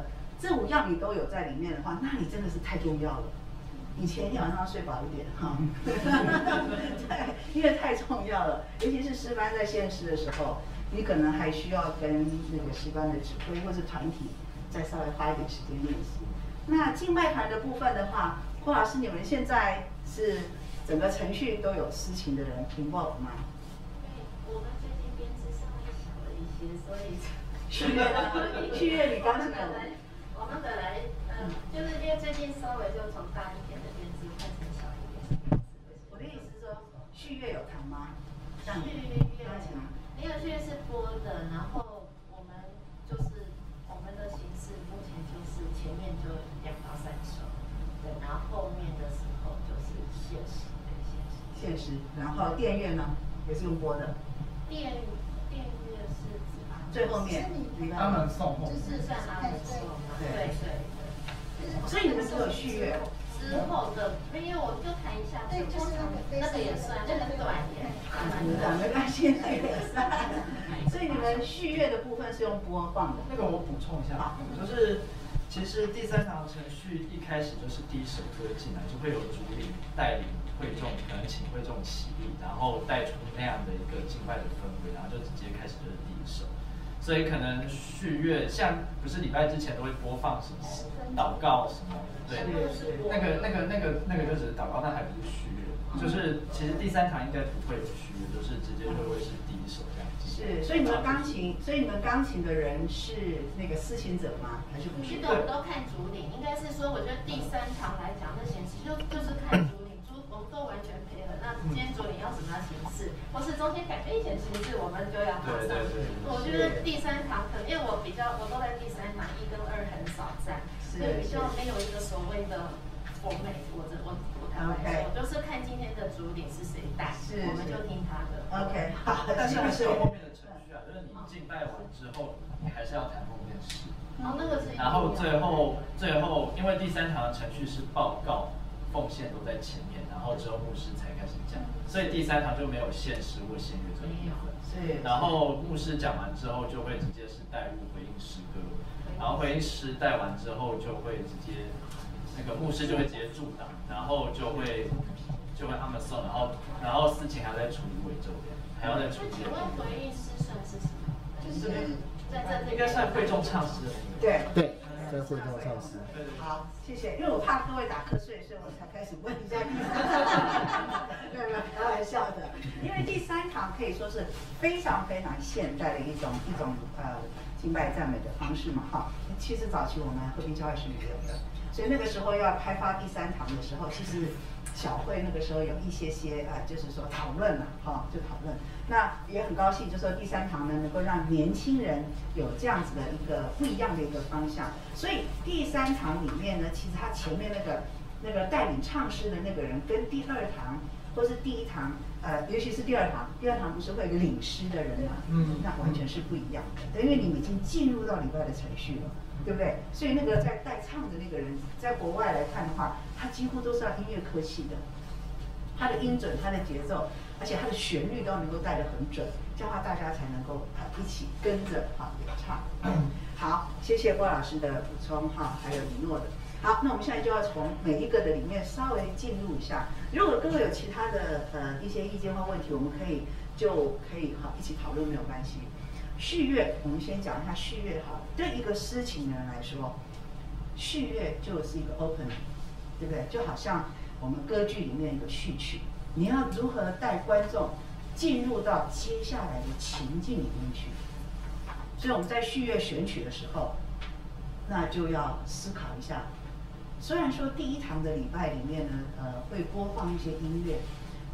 5样你都有在里面的话，那你真的是太重要了。你前一天晚上要睡饱一点哈，对，因为太重要了，尤其是诗班在献诗的时候。你可能还需要跟那个诗班的指挥或是团体再稍微花一点时间练习。那敬拜团的部分的话，郭老师，你们现在是整个程序都有司琴的人 involve 吗？
对，我们最近编制稍微小了一些，所以
续约呢？续约你刚才
我们本来就是因为最近稍微就从大一点的编制换成小一点。
我的意思是说，续约有弹吗？
续约没有，续约是播的，然后我们的形式目前就是前面就2到3首，对，然后后面的时候就是现实，
现实，然后电乐呢也是用播的。
电乐是
最后面，
他们送后，
就是算他们送，对。
所以你们只有续约。
之后的，因为我就弹一下，对，就是那个也算，那个短点。
没关系，那个也算。所以你们续约的部分是用播放的。
那个我补充一下，就是其实第3堂程序一开始就是第1首歌进来，就会有主领带领会众，可能请会众起立，然后带出那样的一个敬拜的氛围，然后就直接开始就是第1首。所以可能续乐，像不是礼拜之前都会播放什么祷告什么，对，那个就只是祷告，那还不是续乐。就是其实第3堂应该不会有续乐，就是直接会是第1首这样子。
是，所以你们钢琴的人是那个司琴者吗？还是不是？
这个我们都看主领，应该是说，我觉得第3堂来讲，那显示就是看主领，我们都完全配合。那今天主领要什么样形式，或是中间改变一些形式，我们就要马上。我觉得第3堂可能因为我都在第3堂1跟2很少站，所以比较没有一个所谓的风美，我开玩笑，我就是看今天的主领是谁带，我们就听他的。
OK， 好，
但是还是有后面的程序啊，就是你敬拜完之后，你还是要弹后面诗。
哦，那个是。
然后最后，因为第3堂的程序是报告、奉献都在前面，然后之后牧师才开始讲，所以第3堂就没有献诗或献乐这一部分。是。然后牧师讲完之后，就会直接是带入回应诗歌，然后回应诗带完之后，就会直接那个牧师就会直接驻档，然后就会他们送，然后司琴还要再处理尾奏这样，还要再处理。
请问回应诗算是什么？就是在
应该算会众唱诗的那个。
对，
在会众唱诗。
好，谢谢。因为我怕各位打瞌睡，所以我才开始问一下第3堂。没有，开玩笑的。因为第3堂可以说是非常非常现代的一种敬拜赞美的方式嘛，哈。其实早期我们和平教会是没有的，所以那个时候要开发第3堂的时候，其实小会那个时候有一些就是说讨论了，就讨论。那也很高兴，就说第3堂呢能够让年轻人有这样子的一个不一样的一个方向。所以第3堂里面呢，其实他前面那个带领唱诗的那个人，跟第2堂或是第1堂，尤其是第2堂不是会有个领诗的人嘛？那完全是不一样的，因为你们已经进入到礼拜的程序了。对不对？所以那个在带唱的那个人，在国外来看的话，他几乎都是要音乐科系的，他的音准、他的节奏，而且他的旋律都能够带得很准，这样的话大家才能够一起跟着流畅。好，谢谢郭老师的补充还有李诺的。好，那我们现在就要从每一个的里面稍微进入一下。如果各位有其他的一些意见或问题，我们可以一起讨论，没有关系。续乐，我们先讲一下续乐好了。对一个诗情人来说，续乐就是一个 opening， 对不对？就好像我们歌剧里面一个序曲，你要如何带观众进入到接下来的情境里面去？所以我们在续乐选曲的时候，那就要思考一下。虽然说第1堂的礼拜里面呢，会播放一些音乐，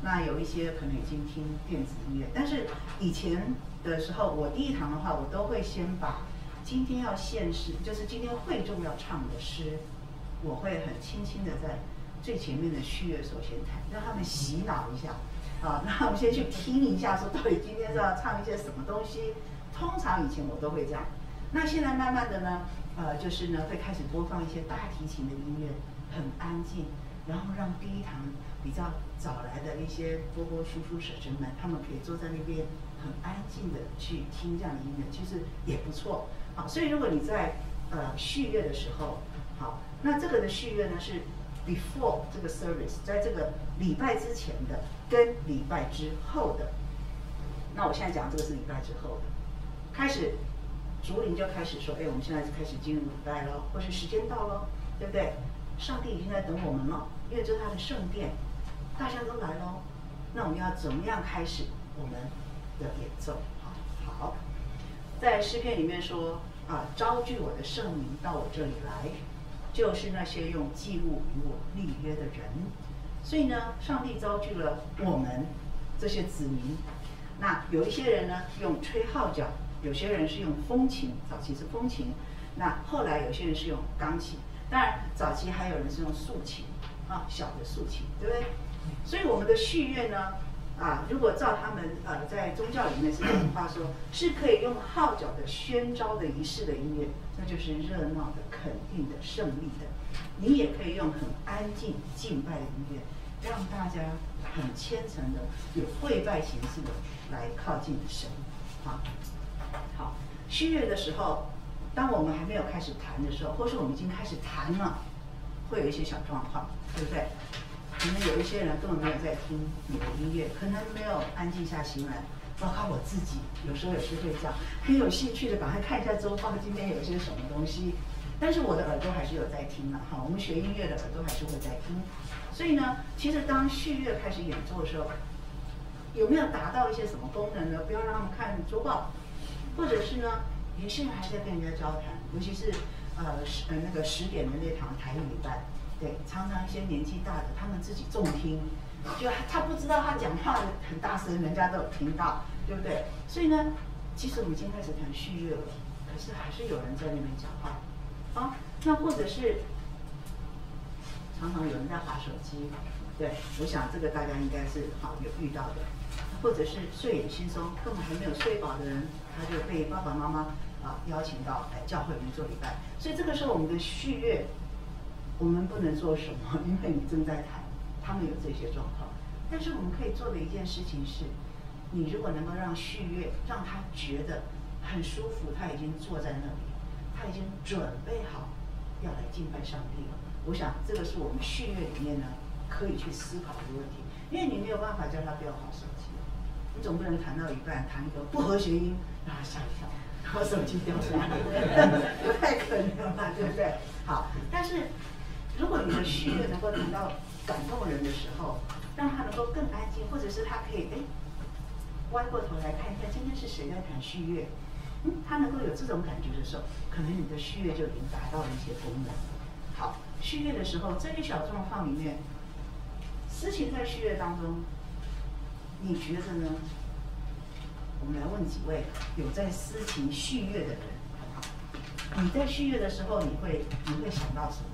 那有一些可能已经听电子音乐，但是以前的时候，我第一堂的话，我都会先把今天要献诗，就是今天会众要唱的诗，我会很轻轻的在最前面的序乐的时候先弹，让他们洗脑一下。啊，那我们先去听一下，说到底今天是要唱一些什么东西。通常以前我都会这样，那现在慢慢的呢，就是呢会开始播放一些大提琴的音乐，很安静，然后让第一堂比较早来的一些波波叔叔婶婶们，他们可以坐在那边很安静的去听这样的音乐，其实也不错。好，所以如果你在序乐的时候，好，那这个的序乐呢是 before 这个 service， 在这个礼拜之前的跟礼拜之后的。那我现在讲这个是礼拜之后的，开始竹林就开始说，哎，我们现在开始进入礼拜了，或是时间到了，对不对？上帝已经在等我们了，因为这是他的圣殿，大家都来喽。那我们要怎么样开始我们的演奏？好，在诗篇里面说啊，招聚我的圣民到我这里来，就是那些用祭物与我立约的人。所以呢，上帝招聚了我们这些子民。那有一些人呢用吹号角，有些人是用风琴，早期是风琴，那后来有些人是用钢琴，当然早期还有人是用竖琴啊，小的竖琴，对不对？所以我们的序乐呢，如果照他们在宗教里面是这种话说，是可以用号角的宣召的仪式的音乐，那就是热闹的、肯定的、胜利的。你也可以用很安静敬拜的音乐，让大家很虔诚的、有跪拜形式的来靠近神。好，序乐的时候，当我们还没有开始弹的时候，或是我们已经开始弹了，会有一些小状况，对不对？可能有一些人根本没有在听你的音乐，可能没有安静下心来。包括我自己，有时候也是会这样，很有兴趣的赶快看一下周报，今天有些什么东西。但是我的耳朵还是有在听的，我们学音乐的耳朵还是会在听。所以呢，其实当序乐开始演奏的时候，有没有达到一些什么功能呢？不要让他们看周报，或者是呢，有些人还在跟人家交谈，尤其是那个10点的那堂台语礼拜，对，常常一些年纪大的，他们自己重听，就他不知道他讲话很大声，人家都有听到，对不对？所以呢，其实我们已经开始谈序乐了，可是还是有人在那边讲话。那或者是常常有人在滑手机，对，我想这个大家应该是有遇到的，或者是睡眼惺忪，根本还没有睡饱的人，他就被爸爸妈妈邀请到来教会里面做礼拜，所以这个时候我们的序乐，我们不能做什么，因为你正在弹，他们有这些状况，但是我们可以做的一件事情是，你如果能够让序乐让他觉得很舒服，他已经坐在那里。他已经准备好要来敬拜上帝了。我想这个是我们序乐里面呢可以去思考的问题，因为你没有办法叫他不要滑手机，你总不能弹到一半弹一个不和谐音，让他吓一跳，然后手机掉下来，不太可能嘛，对不对？好，但是如果你的序乐能够弹到感动人的时候，让他能够更安静，或者是他可以歪过头来看一看今天是谁在弹序乐。他能够有这种感觉的时候，可能你的序乐就已经达到了一些功能。好，序乐的时候，这些小状况里面，司琴在序乐当中，你觉得呢？我们来问几位有在司琴序乐的人，好不好？你在序乐的时候，你会想到什么？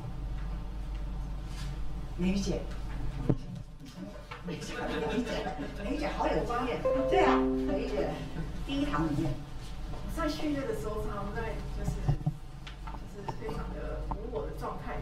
美玉姐，美玉姐好有经验，对啊，美玉姐第一堂里面。
在序乐的时候，常常在就是非常的无我的状态，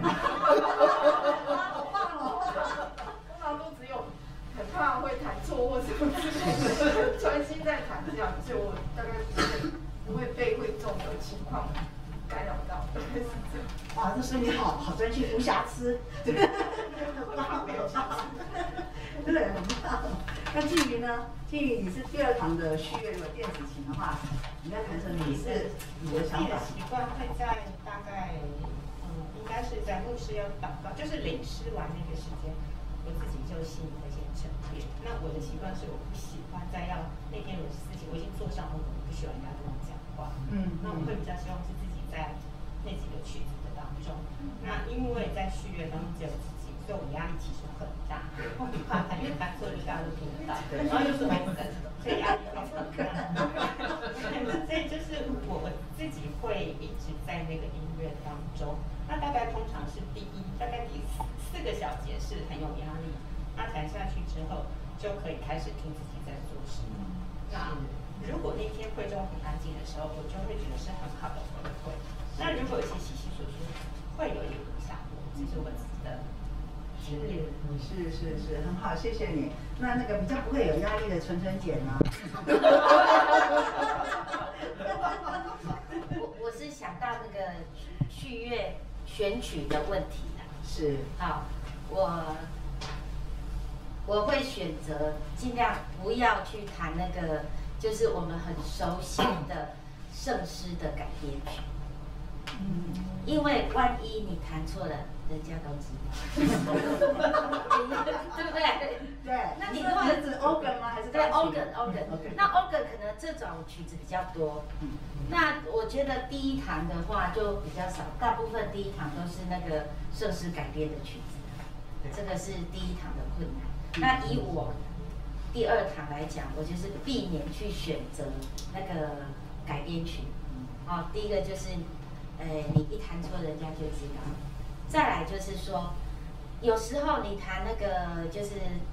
好棒哦！通常都只有很怕会弹错或什么之类的，专心在弹这样，所以我大概不会被会众的情况干扰到，大概是这样。
哇，这说你好专心，无瑕疵，对，很棒，没有瑕疵，对，很棒。那至于呢？至于你是第2堂的序乐有电子琴的话，你在弹什么？你的想法？
习惯会在大概应该是在牧师要祷告，就是领诗完那个时间，我自己就心里会先沉淀。那我的习惯是我不喜欢再要那天有事情我已经坐上，我可能不喜欢人家跟我讲话。那我会比较希望是自己在那几个曲子的当中。那因为在序乐当中只有自己，所所以我压力其实很大，我很怕弹，因为弹错就大家都听得到，然后又是红灯，所以压力非常大。所以就是我自己会一直在那个音乐当中，那大概通常是大概第4个小节是很有压力，那弹下去之后就可以开始听自己在做什么。那如果那天会众很安静的时候，我就会觉得是很好的回馈。那如果有些稀稀疏疏，会有一点影响我，这是我自己的经验。
是，很好，谢谢你。那个比较不会有压力的纯姐呢？
我是想到那个序乐选曲的问题啦。
是。
好，我会选择尽量不要去弹那个，就是我们很熟悉的圣诗的改编曲。因为万一你弹错了，人家都知道，对不对？
对。
那你
是指 organ 吗？还是
对 organ？ 那 organ 可能这种曲子比较多。那我觉得第一堂的话就比较少，大部分第一堂都是那个圣诗改编的曲子，这个是第一堂的困难。那以我第2堂来讲，我就是避免去选择那个改编曲。第一个就是。你一弹错，人家就知道。再来就是说，有时候你弹那个就是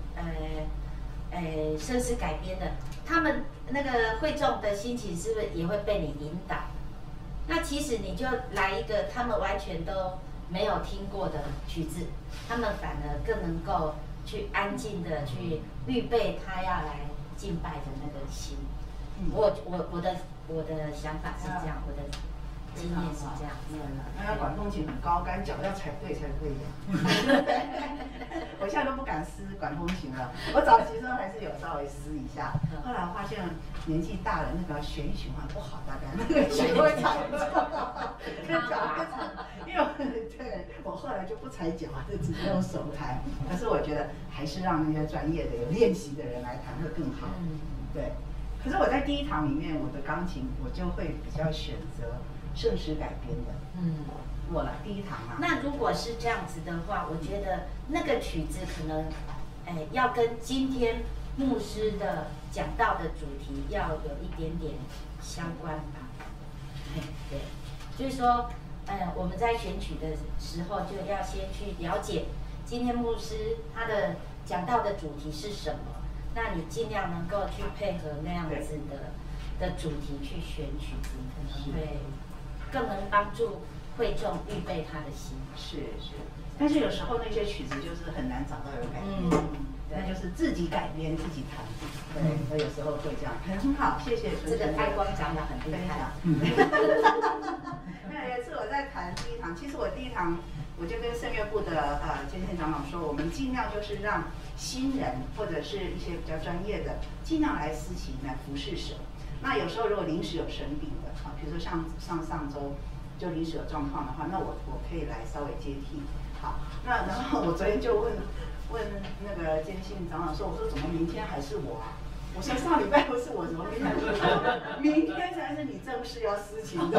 圣诗改编的，他们那个会众的心情是不是也会被你引导？那其实你就来一个他们完全都没有听过的曲子，他们反而更能够去安静的去预备他要来敬拜的那个心。我的想法是这样，我的。经验是这样，
那要管风琴很高，赶脚要踩对才可以。我现在都不敢撕管风琴了，我早期时候还是有稍微撕一下，后来我发现年纪大了，那个血液循环不好，大概那个血会踩错，跟脚会踩。因为对我后来就不踩脚，就直接用手弹。可是我觉得还是让那些专业的有练习的人来弹会更好。对。可是我在第1堂里面，我的钢琴我就会比较选择。圣诗改编的，我来第1堂啊。
那如果是这样子的话，我觉得那个曲子可能，要跟今天牧师的讲道的主题要有一点点相关吧。对，就是说，我们在选曲的时候就要先去了解今天牧师他的讲道的主题是什么，那你尽量能够去配合那样子的主题去选曲子，可能会。更能帮助会众预备他的心。
是，但是有时候那些曲子就是很难找到有改编，那就是自己改编自己弹。对，我有时候会这样，很好，谢谢。
这个开光讲得很厉害。
那有一次我在弹第1堂，其实我第1堂我就跟圣乐部的监线长老说，我们尽量就是让新人或者是一些比较专业的，尽量来司琴来服侍神。那有时候如果临时有生病的比如说像上周就临时有状况的话，那我可以来稍微接替。好，那然后我昨天就问那个监信长老说，我说怎么明天还是我啊？我说上礼拜不是我，怎么明天还是我？明天才是你正式要司琴的。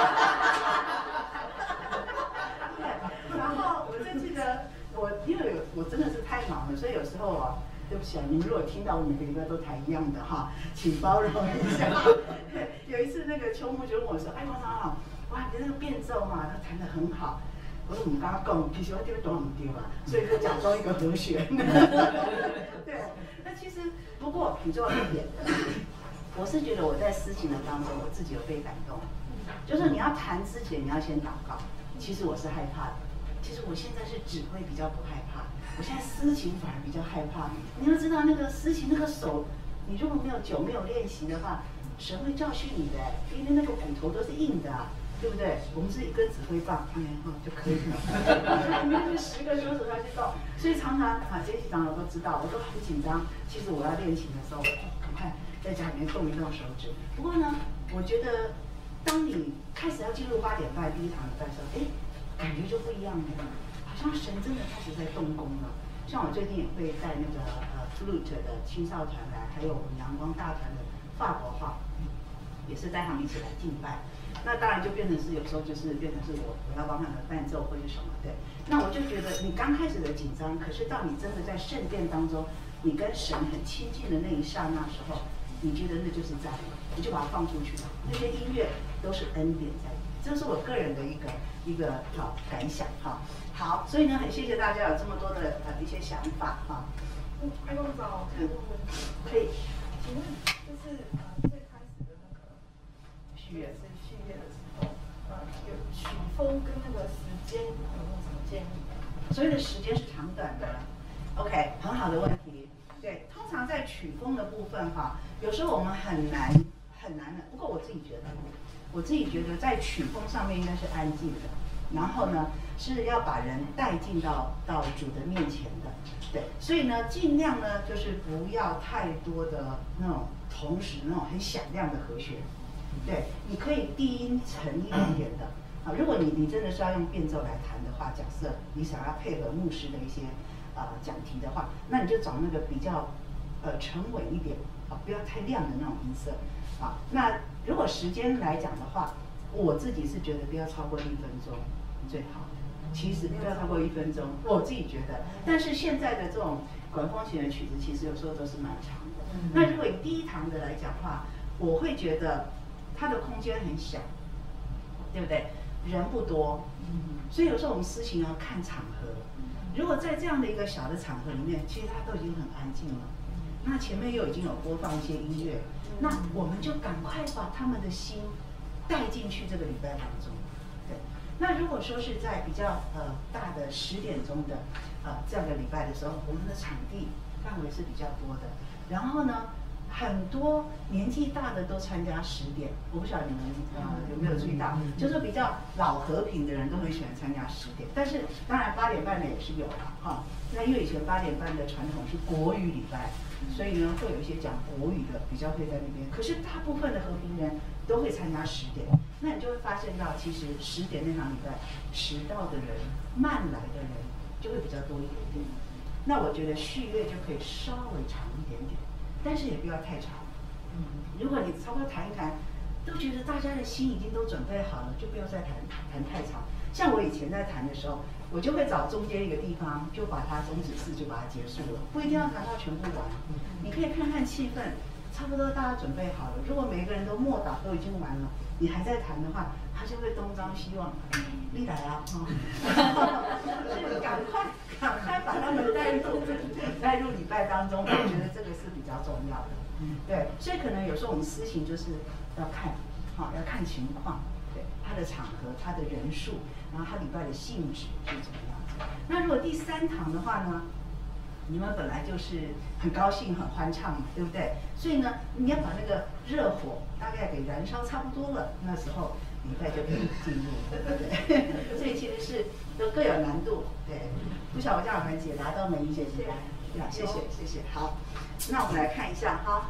然后我就记得因为我真的是太忙了，所以有时候对不起啊，你们如果听到我每个礼拜都弹一样的请包容一下。有一次那个邱牧就问我说：“哎，王长老，哇，你这个变奏他弹得很好。”我说：“我们刚刚讲，其实我丢多唔丢嘛，所以就假装一个和弦。”对，那其实不过很重要一点，我是觉得我在司琴的当中，我自己有被感动。就是你要弹之前，你要先祷告。其实我是害怕的，其实我现在是指挥比较不害怕。我现在司琴反而比较害怕。你要知道那个司琴那个手，你如果没有练习的话，神会教训你的，因为那个骨头都是硬的对不对？我们是一根指挥棒，就可以了。里面是10个手指头去动，所以常常这些长老都知道，我都很紧张。其实我要练琴的时候，赶快在家里面动一动手指。不过呢，我觉得当你开始要进入8点半第一堂礼拜的时候，感觉就不一样了。好像神真的开始在动工了。像我最近也会带那个flute 的青少团来，还有我们阳光大团的法国号，也是带他们一起来敬拜。 那当然就变成是有时候就是变成是我要帮他们伴奏或者什么，对。那我就觉得你刚开始的紧张，可是到你真的在圣殿当中，你跟神很亲近的那一刹那时候，你觉得那就是在，你就把它放出去了。那些音乐都是恩典在，这是我个人的一个好感想哈。好，所以呢，很谢谢大家有这么多的一些想法哈。
爱公早，问问题。
可以。
请问就是最开始的那个序列的时候，有曲风跟那个时间有没有什么建议？
所谓的时间是长短的。OK， 很好的问题。对，通常在曲风的部分哈，有时候我们很难的。不过我自己觉得在曲风上面应该是安静的，然后呢是要把人带进到主的面前的。对，所以呢尽量呢就是不要太多的那种同时那种很响亮的和弦。对，你可以低音沉一点点的。啊，如果你真的是要用变奏来弹的话，假设你想要配合牧师的一些讲题的话，那你就找那个比较沉稳一点，啊，不要太亮的那种音色。啊，那如果时间来讲的话，我自己是觉得不要超过1分钟最好。其实不要超过1分钟，我自己觉得。但是现在的这种管风琴的曲子，其实有时候都是蛮长的。那如果以第一堂的来讲话，我会觉得它的空间很小，对不对？人不多，所以有时候我们司琴要看场合。如果在这样的一个小的场合里面，其实它都已经很安静了。那前面又已经有播放一些音乐，那我们就赶快把他们的心带进去这个礼拜当中。对，那如果说是在比较大的10点钟的这样的礼拜的时候，我们的场地范围是比较多的，然后呢，很多年纪大的都参加10点，我不晓得你们有没有注意到，就是比较老和平的人都很喜欢参加10点，但是当然8点半的也是有啦哈。那因为以前8点半的传统是国语礼拜，所以呢会有一些讲国语的比较会在那边，可是大部分的和平人都会参加10点，那你就会发现到其实10点那场礼拜迟到的人、慢来的人就会比较多一点点。那我觉得序乐就可以稍微长一点点。但是也不要太长。如果你差不多弹一弹，都觉得大家的心已经都准备好了，就不要再弹太长。像我以前在弹的时候，我就会找中间一个地方，就把它终止式就把它结束了，不一定要弹到全部完。你可以看看气氛，差不多大家准备好了。如果每个人都默祷都已经完了，你还在弹的话，他就会东张西望，你来啊，所以赶快把他们带入礼拜当中，我觉得这个是比较重要的。对，所以可能有时候我们司琴就是要看，要看情况，对，他的场合、他的人数，然后他礼拜的性质是怎么样子。那如果第3堂的话呢，你们本来就是很高兴、很欢畅嘛，对不对？所以呢，你要把那个热火大概给燃烧差不多了，那时候礼拜就可以进入，对不对？所以其实是都各有难度，对。不晓得我这样有没有解答到每一些题？谢谢。好，那我们来看一下哈。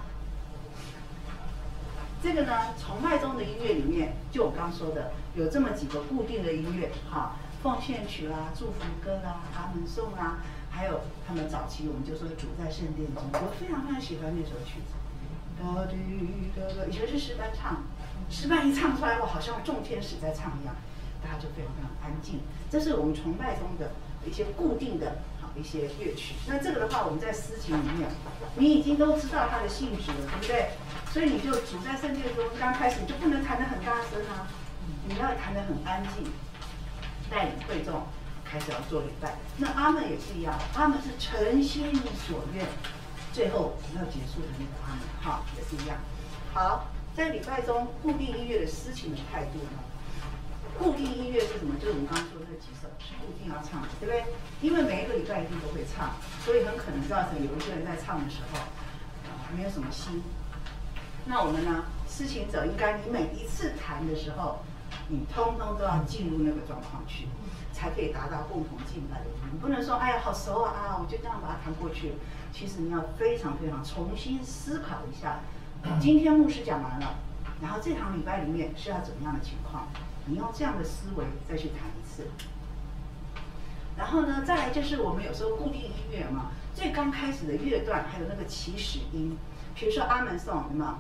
这个呢，崇拜中的音乐里面，就我刚说的，有这么几个固定的音乐哈，奉献曲啦、祝福歌啦、阿门颂啦，还有他们早期我们就说主在圣殿中，我非常喜欢那首曲子。以前是诗班唱，诗班一唱出来，哇，好像众天使在唱一样，大家就非常安静。这是我们崇拜中的一些固定的一些乐曲。那这个的话，我们在司琴里面，你已经都知道它的性质了，对不对？所以你就主在圣殿中，刚开始你就不能弹得很大声啊，你要弹得很安静，带领会众开始要做礼拜。那阿门也是一样，阿门是诚心你所愿，最后要结束的那个阿门，哈，也是一样。好，在礼拜中固定音乐的司琴的态度呢？固定音乐是什么？就是我们刚刚说的那几首是固定要唱的，对不对？因为每一个礼拜一定都会唱，所以很可能造成有一些人在唱的时候，没有什么心。那我们呢，司琴者应该你每一次弹的时候，你通通都要进入那个状况去，才可以达到共同敬拜的意义。你不能说哎呀好熟啊，我就这样把它弹过去。其实你要非常重新思考一下，今天牧师讲完了，然后这堂礼拜里面是要怎么样的情况？你用这样的思维再去弹一次。然后呢，再来就是我们有时候固定音乐嘛，最刚开始的乐段还有那个起始音，比如说阿门颂，有没有？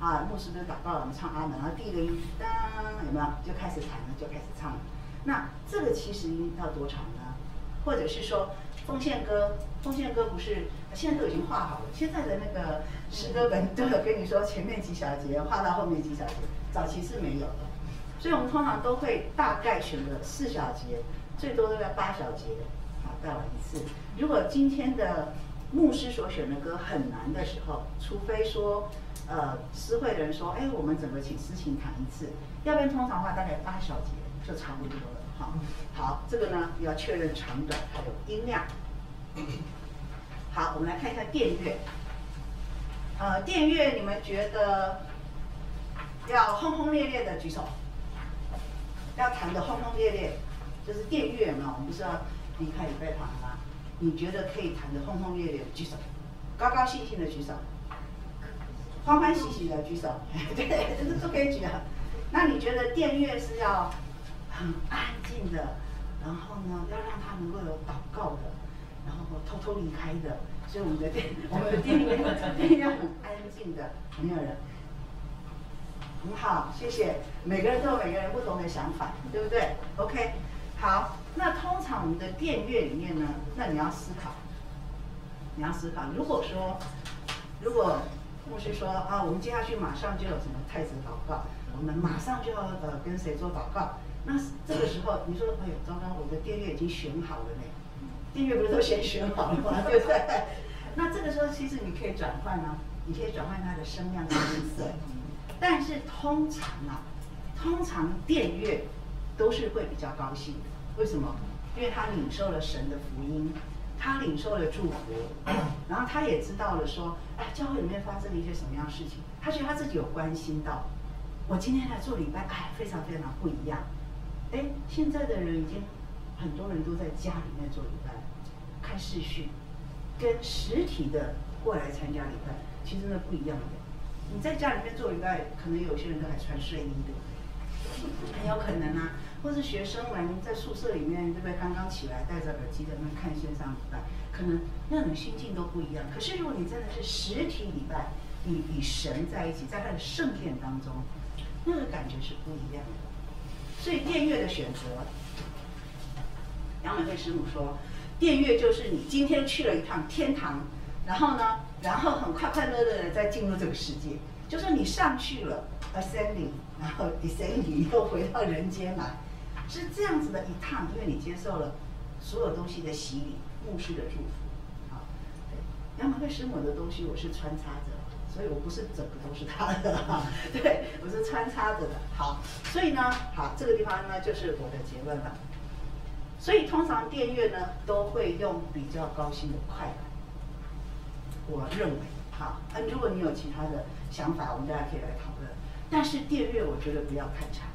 啊，牧师不是祷告了，我们唱阿门，然后第一个音当有没有就开始弹了，就开始唱了。那这个70音要多长呢？或者是说奉献歌不是现在都已经画好了，现在的那个诗歌本都有跟你说前面几小节画到后面几小节，早期是没有的。所以我们通常都会大概选择4小节，最多都要8小节，好带完一次。如果今天的牧师所选的歌很难的时候，除非说诗会的人说，哎，我们整个请司琴弹一次，要不然通常话大概8小节就差不多了。好，这个呢要确认长短还有音量。好，我们来看一下电乐。电乐你们觉得要轰轰烈烈的举手，要弹的轰轰烈烈，就是电乐嘛，我们不是要离开礼拜堂吗？你觉得可以弹的轰轰烈烈的举手，高高兴兴的举手，欢欢喜喜的举手，对，这个都可以举的。那你觉得电乐是要很安静的，然后呢，要让它能够有祷告的，然后偷偷离开的，所以我们的电乐要很安静的，有没有人？很好，谢谢。每个人都有每个人不同的想法，对不对 ？OK， 好。那通常我们的电乐里面呢，那你要思考，如果牧师说啊，我们接下去马上就有什么太子祷告，我们马上就要跟谁做祷告，那这个时候你说，哎呦，糟糕，我的电乐已经选好了呢。电乐不是都先选好了吗？对不对？那这个时候其实你可以转换啊，你可以转换它的声量跟音色。但是通常电乐都是会比较高兴的，为什么？因为他领受了神的福音，他领受了祝福，然后他也知道了说，哎，教会里面发生了一些什么样的事情，他觉得他自己有关心到。我今天来做礼拜，哎，非常非常不一样。哎，现在的人已经很多人都在家里面做礼拜，开视讯，跟实体的过来参加礼拜，其实那不一样的。你在家里面做礼拜，可能有些人都还穿睡衣的，很有可能啊。或是学生们在宿舍里面，对不对？刚刚起来戴着耳机在那看线上礼拜，可能那种心境都不一样。可是如果你真的是实体礼拜，你与神在一起，在他的圣殿当中，那个感觉是不一样的。所以电乐的选择，杨美惠师母说，电乐就是你今天去了一趟天堂，然后很快快乐乐的再进入这个世界，就是你上去了 ascending， 然后 descending 又回到人间来，是这样子的一趟，因为你接受了所有东西的洗礼，牧师的祝福。好，对，杨美惠师母的东西我是穿插着，所以我不是整个都是他的哈，对，我是穿插着的。好，所以呢，好，这个地方呢就是我的结论了。所以通常电乐呢都会用比较高兴的快板。我认为，好，如果你有其他的想法，我们大家可以来讨论。但是电乐我觉得不要太长，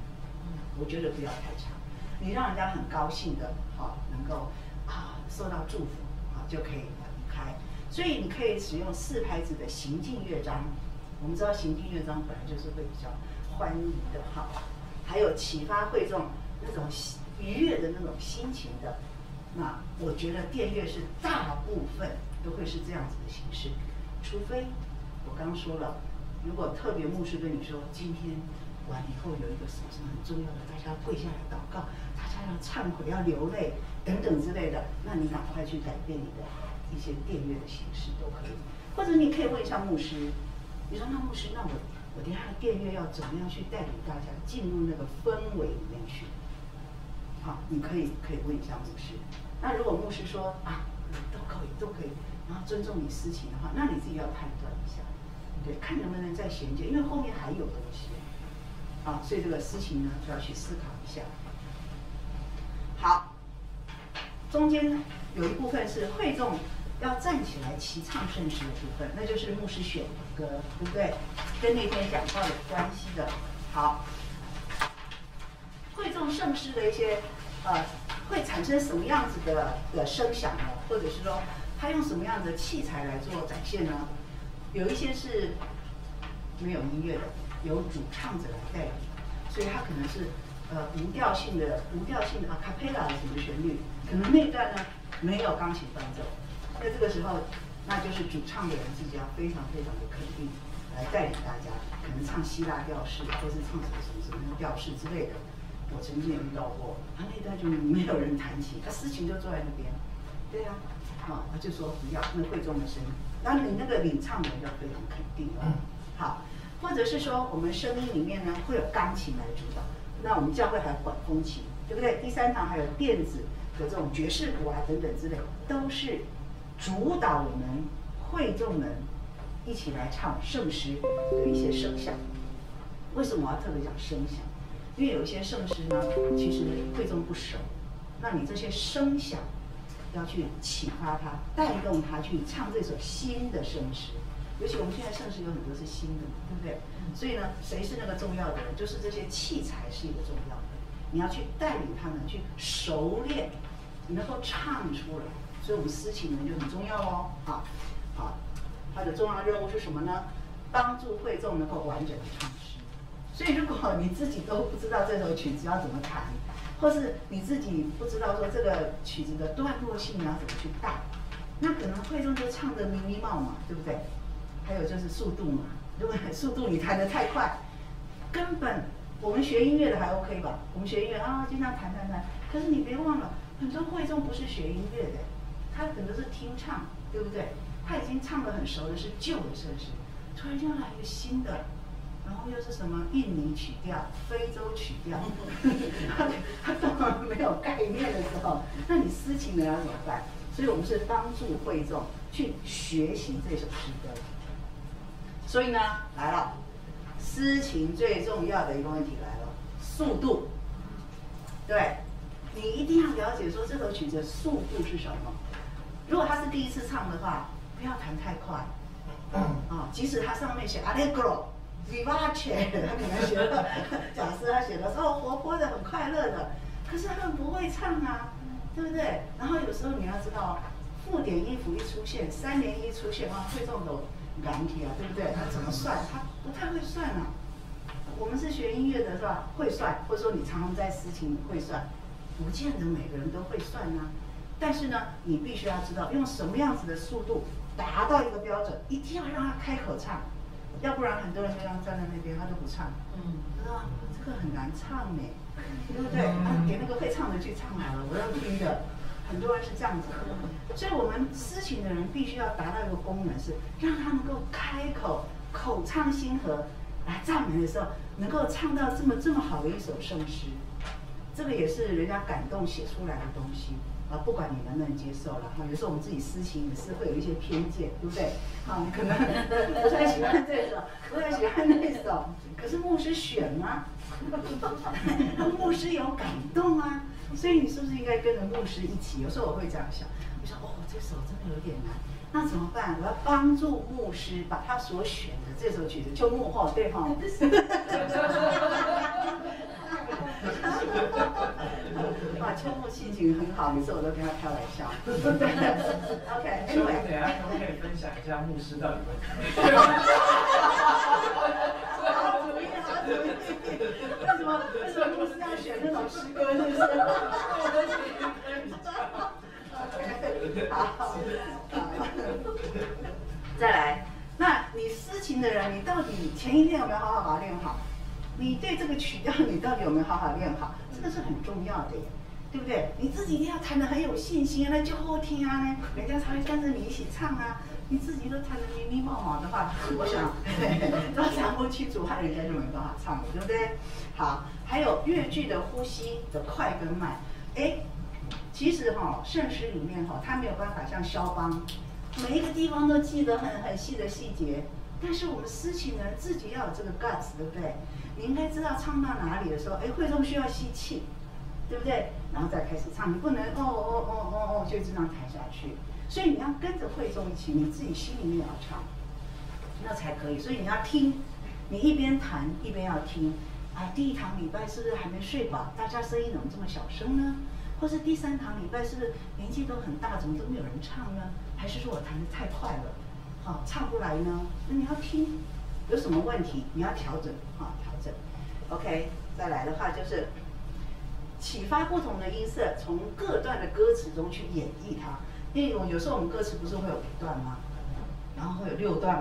你让人家很高兴的，好，能够受到祝福，好就可以离开。所以你可以使用4拍子的行进乐章。我们知道行进乐章本来就是会比较欢愉的，哈，还有启发会众那种愉悦的那种心情的。那我觉得电乐是大部分都会是这样子的形式，除非我刚说了，如果特别牧师跟你说，今天完以后有一个什么什么很重要的，大家跪下来祷告，大家要忏悔、要流泪等等之类的，那你赶快去改变你的一些电乐的形式都可以。或者你可以问一下牧师，你说那牧师，那我等一下的电乐要怎么样去带领大家进入那个氛围里面去？好，你可以问一下牧师。那如果牧师说都可以，然后尊重你私情的话，那你自己要判断一下，对，看能不能再衔接，因为后面还有东西，所以这个私情呢就要去思考一下。好，中间有一部分是会众要站起来齐唱圣诗的部分，那就是牧师选的歌，对不对？跟那天讲到有关系的。好，会众圣诗的一些会产生什么样子的声响呢？或者是说他用什么样的器材来做展现呢？有一些是没有音乐的，由主唱者来带领，所以它可能是无调性的a cappella 的什么旋律，可能那一段呢没有钢琴伴奏，在这个时候，那就是主唱的人自己要非常非常的肯定， 来带领大家，可能唱希腊调式，或是唱什么调式之类的。我曾经也遇到过，他那段就没有人弹琴，他司琴就坐在那边，对呀，他就说不要那会众的声音，然后你那个领唱的要非常肯定哦，好，或者是说我们声音里面呢会有钢琴来主导，那我们教会还有管风琴，对不对？第3堂还有电子的这种爵士鼓啊等等之类，都是主导我们会众们一起来唱圣诗的一些声响。为什么我要特别讲声响？因为有一些圣诗呢，其实会众不熟，那你这些声响要去启发他，带动他去唱这首新的圣诗。尤其我们现在圣诗有很多是新的，对不对？所以呢，谁是那个重要的人？就是这些器材是一个重要的，你要去带领他们去熟练，你能够唱出来。所以我们司琴人就很重要哦，好，他的重要任务是什么呢？帮助会众能够完整的唱诗。所以如果你自己都不知道这首曲子要怎么弹，或是你自己不知道说这个曲子的段落性你要怎么去带，那可能会众就唱得迷迷冒嘛，对不对？还有就是速度嘛，如果速度你弹得太快，根本我们学音乐的还 OK 吧？我们学音乐就这样弹，可是你别忘了，很多会众不是学音乐的，他可能是听唱，对不对？他已经唱得很熟的是旧的圣诗，突然间来一个新的。然后又是什么印尼曲调、非洲曲调，他根本没有概念的时候，那你司琴人要怎么办？所以我们是帮助会众去学习这首诗歌。所以呢，来了，司琴最重要的一个问题来了，速度。对，你一定要了解说这首曲子的速度是什么。如果他是第一次唱的话，不要弹太快。即使他上面写 Allegro。Vivace， 他可能写了，假设他写的活泼的、很快乐的，可是他们不会唱啊，对不对？然后有时候你要知道，附点音符一出现，3连1出现，会众都难题啊，对不对？他怎么算？他不太会算啊。我们是学音乐的是吧？会算，或者说你常常在司琴会算，不见得每个人都会算啊。但是呢，你必须要知道用什么样子的速度达到一个标准，一定要让他开口唱。要不然很多人就这样站在那边，他都不唱，他说这个很难唱呢，对不对？给那个会唱的去唱好了，我要听的。很多人是这样子的，所以我们司琴的人必须要达到一个功能，是让他能够开口口唱心和来赞美的时候，能够唱到这么好的一首圣诗。这个也是人家感动写出来的东西。不管你能不能接受了有时候我们自己司琴也是会有一些偏见，对不对？你可能不太喜欢这首，不太喜欢那首，可是牧师选啊，牧师有感动啊，所以你是不是应该跟着牧师一起？有时候我会这样想，我说这首真的有点难，那怎么办？我要帮助牧师把他所选的这首曲子就幕后，对哈。秋木心情很好，每次我都跟他开玩笑。OK，
所以等一下可不可以分享一下牧师到底会弹？
好主意，好主意。为什么牧师要选那种诗歌？是不是？好。再来，那你司琴的人，你到底前一天有没有好好把它练好？你对这个曲调，你到底有没有好好练好？这个是很重要的耶。对不对？你自己一定要弹得很有信心啊，那就好听啊呢，人家才会跟着你一起唱啊。你自己都弹得迷迷冒冒的话，我想都唱不清楚，人家就没办法唱了，对不对？好，还有乐句的呼吸的快跟慢，其实圣诗里面它没有办法像肖邦，每一个地方都记得很细的细节，但是我们司琴人自己要有这个 guts， 对不对？你应该知道唱到哪里的时候，会众需要吸气。对不对？然后再开始唱，你不能就这样弹下去。所以你要跟着会众一起，你自己心里面也要唱，那才可以。所以你要听，你一边弹一边要听。第1堂礼拜是不是还没睡饱？大家声音怎么这么小声呢？或是第3堂礼拜是不是年纪都很大，怎么都没有人唱呢？还是说我弹得太快了，唱不来呢？那你要听，有什么问题你要调整，调整。OK， 再来的话就是。启发不同的音色，从各段的歌词中去演绎它。因为有时候我们歌词不是会有5段吗？然后会有6段吗？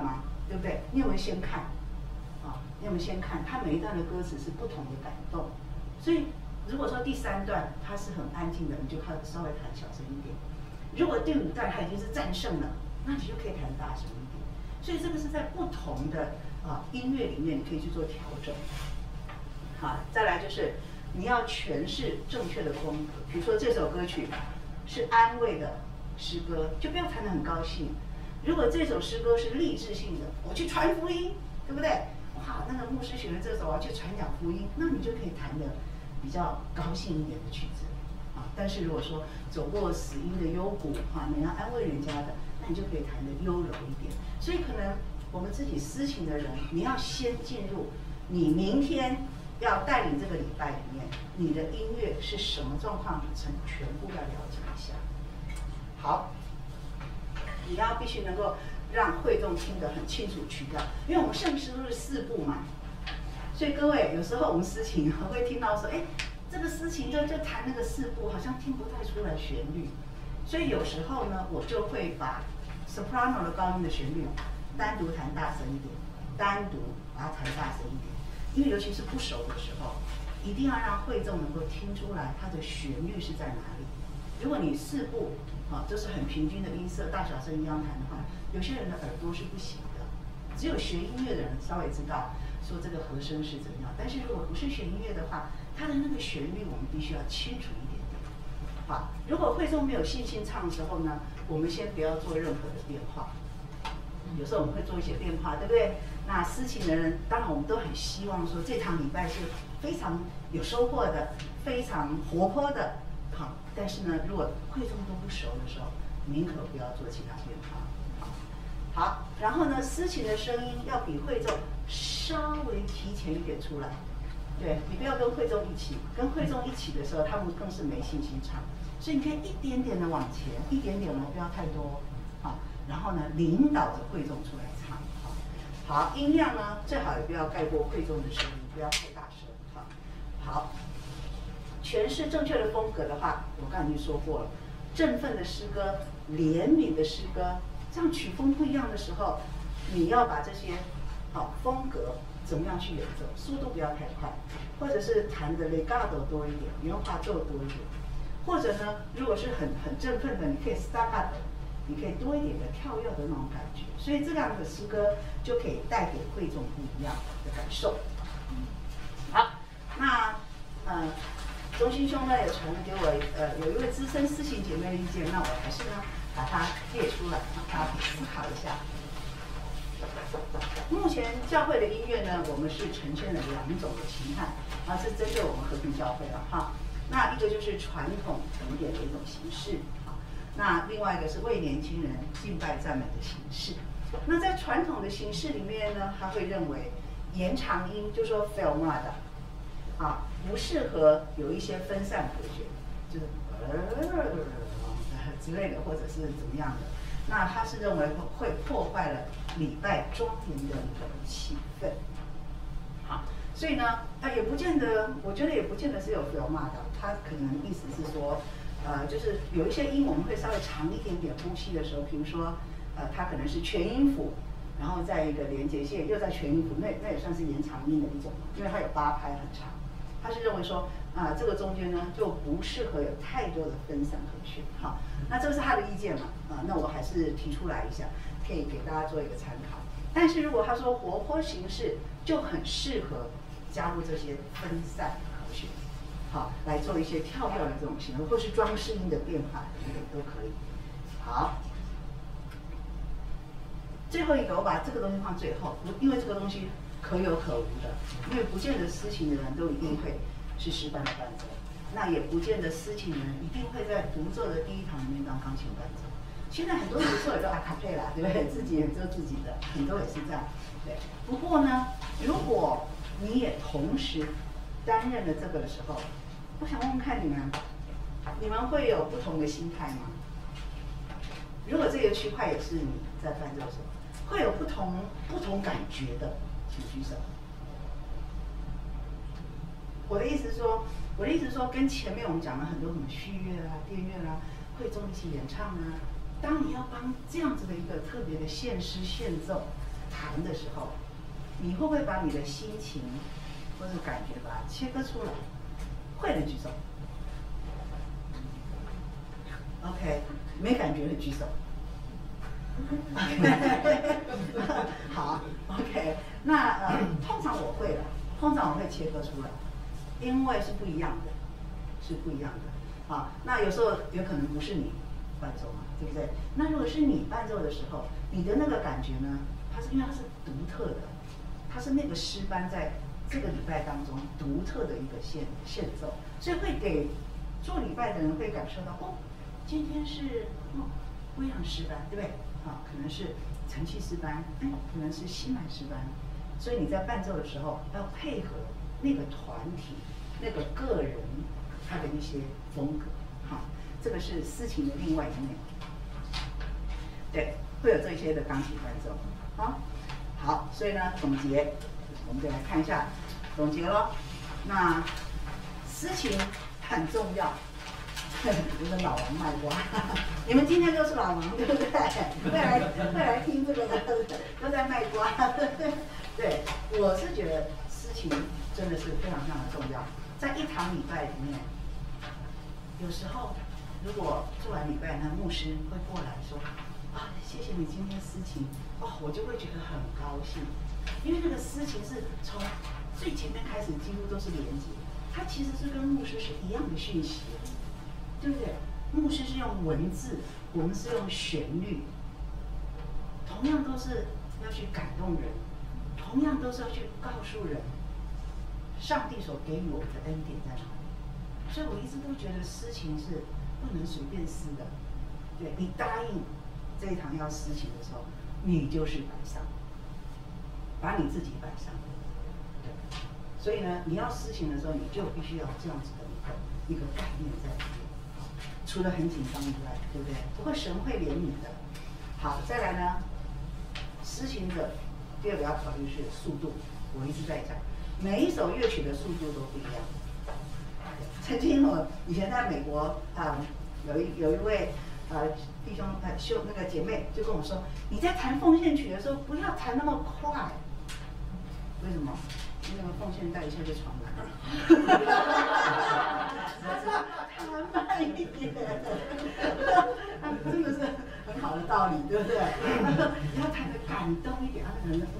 对不对？你有没有先看？啊，你有没有先看？它每一段的歌词是不同的感动，所以如果说第3段它是很安静的，你就稍微弹小声一点；如果第5段它已经是战胜了，那你就可以弹大声一点。所以这个是在不同的音乐里面你可以去做调整。好，再来就是你要诠释正确的风格，比如说这首歌曲是安慰的诗歌，就不要弹得很高兴。如果这首诗歌是励志性的，我去传福音，对不对？哇，那个牧师选了这首我要去传讲福音，那你就可以弹得比较高兴一点的曲子。但是如果说走过死荫的幽谷，你要安慰人家的，那你就可以弹得优柔一点。所以可能我们自己司琴的人，你要先进入你明天要带领这个礼拜里面，你的音乐是什么状况，全部要了解一下。好，你要必须能够让会众听得很清楚曲调，因为我们圣诗都是4部嘛，所以各位有时候我们司琴会听到说，哎，这个司琴就弹那个4部，好像听不太出来旋律，所以有时候呢，我就会把 soprano 的高音的旋律单独弹大声一点，单独把它弹大声一点，因为尤其是不熟的时候，一定要让会众能够听出来它的旋律是在哪里。如果你4部都是很平均的音色，大小声一样弹的话，有些人的耳朵是不行的。只有学音乐的人稍微知道说这个和声是怎样，但是如果不是学音乐的话，它的那个旋律我们必须要清楚一点点。好，如果会众没有信心唱的时候呢，我们先不要做任何的变化。有时候我们会做一些变化，对不对？那司琴的人，当然我们都很希望说这场礼拜是非常有收获的，非常活泼的。好，但是呢，如果会众都不熟的时候，宁可不要做其他变化。好，然后呢，司琴的声音要比会众稍微提前一点出来。对，你不要跟会众一起，跟会众一起的时候，他们更是没信心唱。所以你可以一点点的往前，一点点哦，不要太多。好，然后呢，领导着会众出来唱。好，音量呢，最好也不要盖过会众的声音，不要太大声。好，诠释正确的风格的话，我刚才已经说过了，振奋的诗歌、怜悯的诗歌，这样曲风不一样的时候，你要把这些风格怎么样去演奏，速度不要太快，或者是弹的 legato 多一点，圆滑奏多一点，或者呢，如果是很振奋的，你可以 staccato， 你可以多一点的跳跃的那种感觉，所以这样的诗歌就可以带给会众不一样的感受。好，那中心兄呢也传给我有一位资深司琴姐妹的意见，那我还是呢把它列出来，让大家思考一下。目前教会的音乐呢，我们是呈现了2种的形态，是针对我们和平教会了哈。那一个就是传统古典的一种形式，那另外一个是为年轻人敬拜赞美的形式。那在传统的形式里面呢，他会认为延长音，就说 fermata， 不适合有一些分散和弦，就是之类的，或者是怎么样的。那他是认为会破坏了礼拜庄严的一个气氛。好，所以呢，也不见得，我觉得也不见得是有 fermata， 他可能意思是说，就是有一些音我们会稍微长一点点呼吸的时候，比如说，它可能是全音符，然后在一个连接线又在全音符，那也算是延长音的一种，因为它有8拍很长。他是认为说，这个中间呢就不适合有太多的分散和弦。好，那这是他的意见嘛，那我还是提出来一下，可以给大家做一个参考。但是如果他说活泼形式，就很适合加入这些分散和弦，好，来做一些跳跃的这种形式，或是装饰音的变化等等都可以。好，最后一个我把这个东西放最后，因为这个东西可有可无的，因为不见得司琴的人都一定会是诗班的伴奏，那也不见得司琴的人一定会在独奏的第一堂里面当钢琴伴奏。现在很多独奏也都阿卡贝拉，对不对？自己演奏自己的，很多也是这样。对。不过呢，如果你也同时担任了这个的时候，我想问问看你们会有不同的心态吗？如果这个区块也是你在伴奏的时候，会有不同感觉的，请举手。我的意思是说，跟前面我们讲了很多什么序乐啦、殿乐啦、会众一起演唱啊，当你要帮这样子的一个特别的献诗献奏， 谈的时候，你会不会把你的心情或是感觉把它切割出来？会的举手。OK， 没感觉的举手。好 ，OK， 那通常我会了，通常我会切割出来，因为是不一样的，是不一样的。好，那有时候有可能不是你伴奏嘛，对不对？那如果是你伴奏的时候，你的那个感觉呢，它是因为它是独特的，它是那个诗班在这个礼拜当中独特的一个献奏，所以会给做礼拜的人会感受到哦，今天是不一样的诗班，对不对？啊，可能是晨曦诗班，可能是西满诗班，所以你在伴奏的时候要配合那个团体、那个个人他的一些风格，哈，这个是司琴的另外一面。对，会有这些的钢琴伴奏，好，所以呢，总结，我们再来看一下总结咯。那司琴很重要。我们老王卖瓜，你们今天都是老王，对不对？会来听这个的，都在卖瓜。对，我是觉得司琴真的是非常非常的重要。在一堂礼拜里面，有时候如果做完礼拜，那牧师会过来说：“啊，谢谢你今天司琴。”哦，我就会觉得很高兴，因为那个司琴是从最前面开始，几乎都是连接，它其实是跟牧师是一样的讯息。对不对？牧师是用文字，我们是用旋律，同样都是要去感动人，同样都是要去告诉人，上帝所给予我们的恩典在哪里。所以我一直都觉得司琴是不能随便司的。对，你答应这一堂要司琴的时候，你就是摆上，把你自己摆上。对，所以呢，你要司琴的时候，你就必须要这样子的一个概念在里面。除了很紧张以外，对不对？不过神会怜悯的。好，再来呢，司琴者第二个要考虑是速度。我一直在讲，每一首乐曲的速度都不一样。曾经我以前在美国有一位弟兄那个姐妹就跟我说，你在弹奉献曲的时候不要弹那么快。为什么？因为那个奉献带一下就传来了。弹慢一点，真的是很好的道理，对不对？你要弹的感动一点，那个人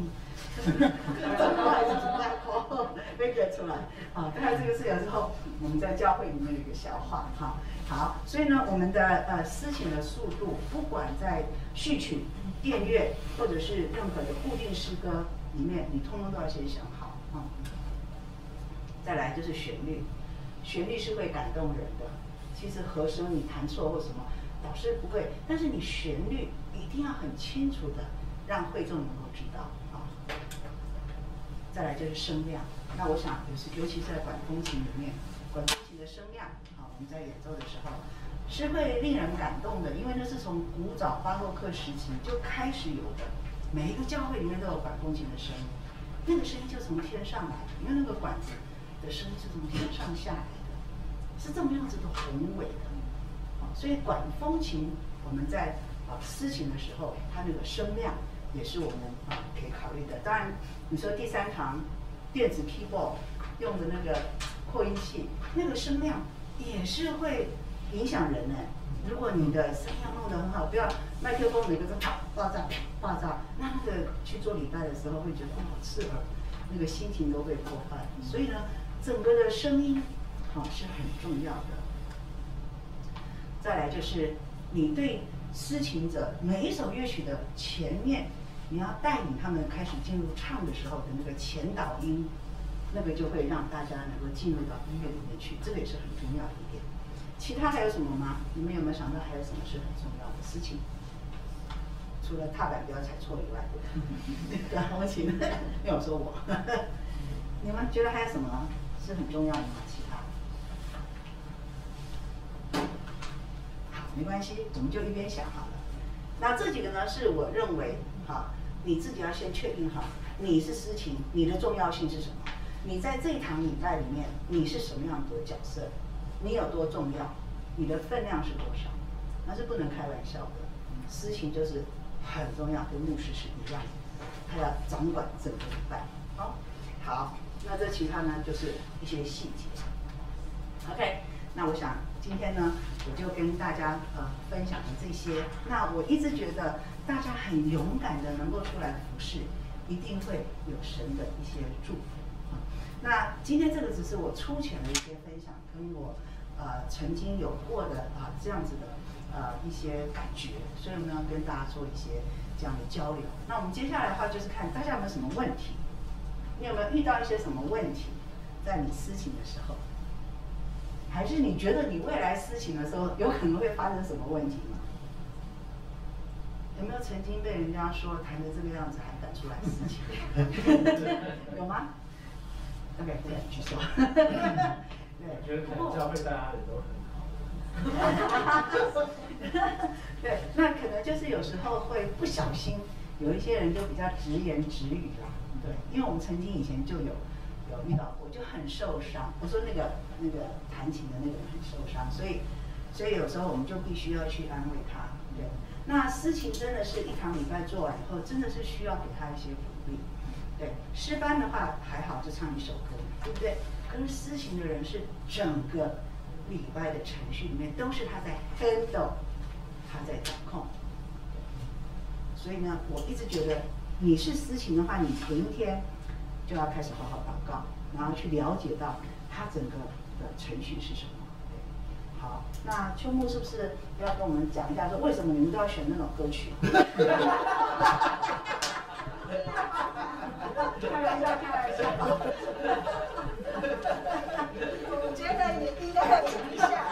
被get出来啊！当然这个是有时候我们在教会里面的一个笑话哈。好，所以呢，我们的司琴的速度，不管在序曲、电乐或者是任何的固定诗歌里面，你通通都要先想好啊。再来就是旋律。旋律是会感动人的，其实和声你弹错或什么，老师不会，但是你旋律一定要很清楚的让会众能够知道啊。再来就是声量，那我想尤其是在管风琴里面，管风琴的声量啊，我们在演奏的时候是会令人感动的，因为那是从古早巴洛克时期就开始有的，每一个教会里面都有管风琴的声音，那个声音就从天上来的，因为那个管子的声音是从天上下来的，是这么样子的宏伟的，所以管风琴我们在司琴的时候，它那个声量也是我们可以考虑的。当然，你说第三堂电子 keyboard 用的那个扩音器，那个声量也是会影响人呢。如果你的声量弄得很好，不要麦克风每个都爆炸，那个去做礼拜的时候会觉得好刺耳，那个心情都会破坏。所以呢，整个的声音是很重要的。再来就是你对司琴者每一首乐曲的前面，你要带领他们开始进入唱的时候的那个前导音，那个就会让大家能够进入到音乐里面去，这个也是很重要的一点。其他还有什么吗？你们有没有想到还有什么是很重要的事情？除了踏板不要踩错以外，钢琴，没有说我。你们觉得还有什么是很重要的吗？其他？好，没关系，我们就一边想好了。那这几个呢，是我认为你自己要先确定好，你是司琴，你的重要性是什么？你在这一堂礼拜里面，你是什么样的角色？你有多重要？你的分量是多少？那是不能开玩笑的。司琴就是很重要，跟牧师是一样的。 他要掌管整个礼拜。好，那这其他呢就是一些细节。OK， 那我想今天呢，我就跟大家分享的这些。那我一直觉得大家很勇敢的能够出来服侍，一定会有神的一些祝福。那今天这个只是我粗浅的一些分享，跟我曾经有过的这样子的一些感觉，所以呢跟大家做一些这样的交流。那我们接下来的话就是看大家有没有什么问题，你有没有遇到一些什么问题，在你司琴的时候，还是你觉得你未来司琴的时候有可能会发生什么问题吗？有没有曾经被人家说弹成这个样子还敢出来司琴？有吗？OK， 对，举手。对，
我觉得可能教会大家人都很好。
对，那可能就是有时候会不小心，有一些人就比较直言直语啦。对，因为我们曾经以前就有遇到过，就很受伤。我说那个弹琴的那个人很受伤，所以有时候我们就必须要去安慰他。对，那司琴真的是一堂礼拜做完以后，真的是需要给他一些鼓励。对，诗班的话还好，就唱一首歌，对不对？可是司琴的人是整个礼拜的程序里面都是他在 handle， 他在掌控。所以呢，我一直觉得你是司琴的话，你前一天就要开始好好祷告，然后去了解到他整个的程序是什么。好，那秋木是不是要跟我们讲一下，说为什么你们都要选那种歌曲？开玩笑，开玩笑。
我觉得也应该要讲一下。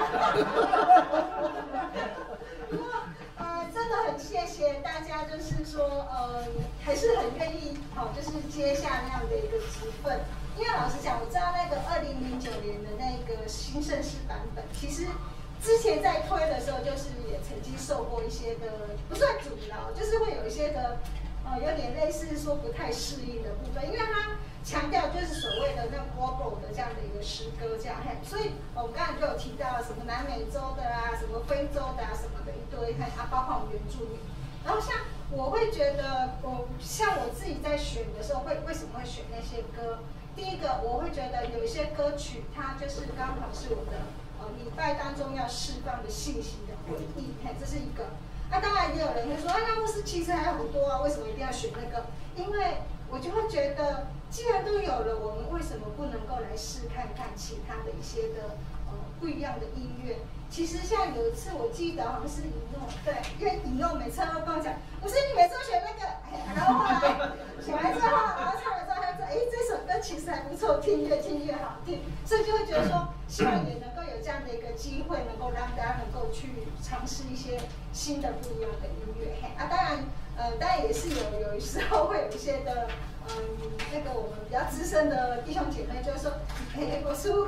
真的很谢谢大家，就是说，还是很愿意，就是接下那样的一个职分。因为老实讲，我知道那个2009年的那个新盛世版本，其实之前在推的时候，就是也曾经受过一些的，不算阻挠，就是会有一些的。有点类似说不太适应的部分，因为它强调就是所谓的那个 global 的这样的一个诗歌这样，所以我们刚才就有提到什么南美洲的啊，什么非洲的啊，什么的一堆，包括我们原住民。然后像我会觉得，像我自己在选的时候，为什么会选那些歌？第一个，我会觉得有一些歌曲，它就是刚好是我的礼拜当中要释放的信息的回忆，这是一个。当然也有人会说，那牧师其实还有很多啊，为什么一定要选那个？因为我就会觉得，既然都有了，我们为什么不能够来试看看其他的一些的不一样的音乐？其实像有一次我记得好像是以诺，对，因为以诺每次都跟我讲，牧师你每次都选那个，然后后来选完之后，然后唱了之后，他说，这首歌其实还不错，听越听越好听，所以就会觉得说，希望也能够有这样的一个机会，能够让大家能够去尝试一些新的不一样的音乐。当然也是有时候会有一些的，那个我们比较资深的弟兄姐妹就会说，我叔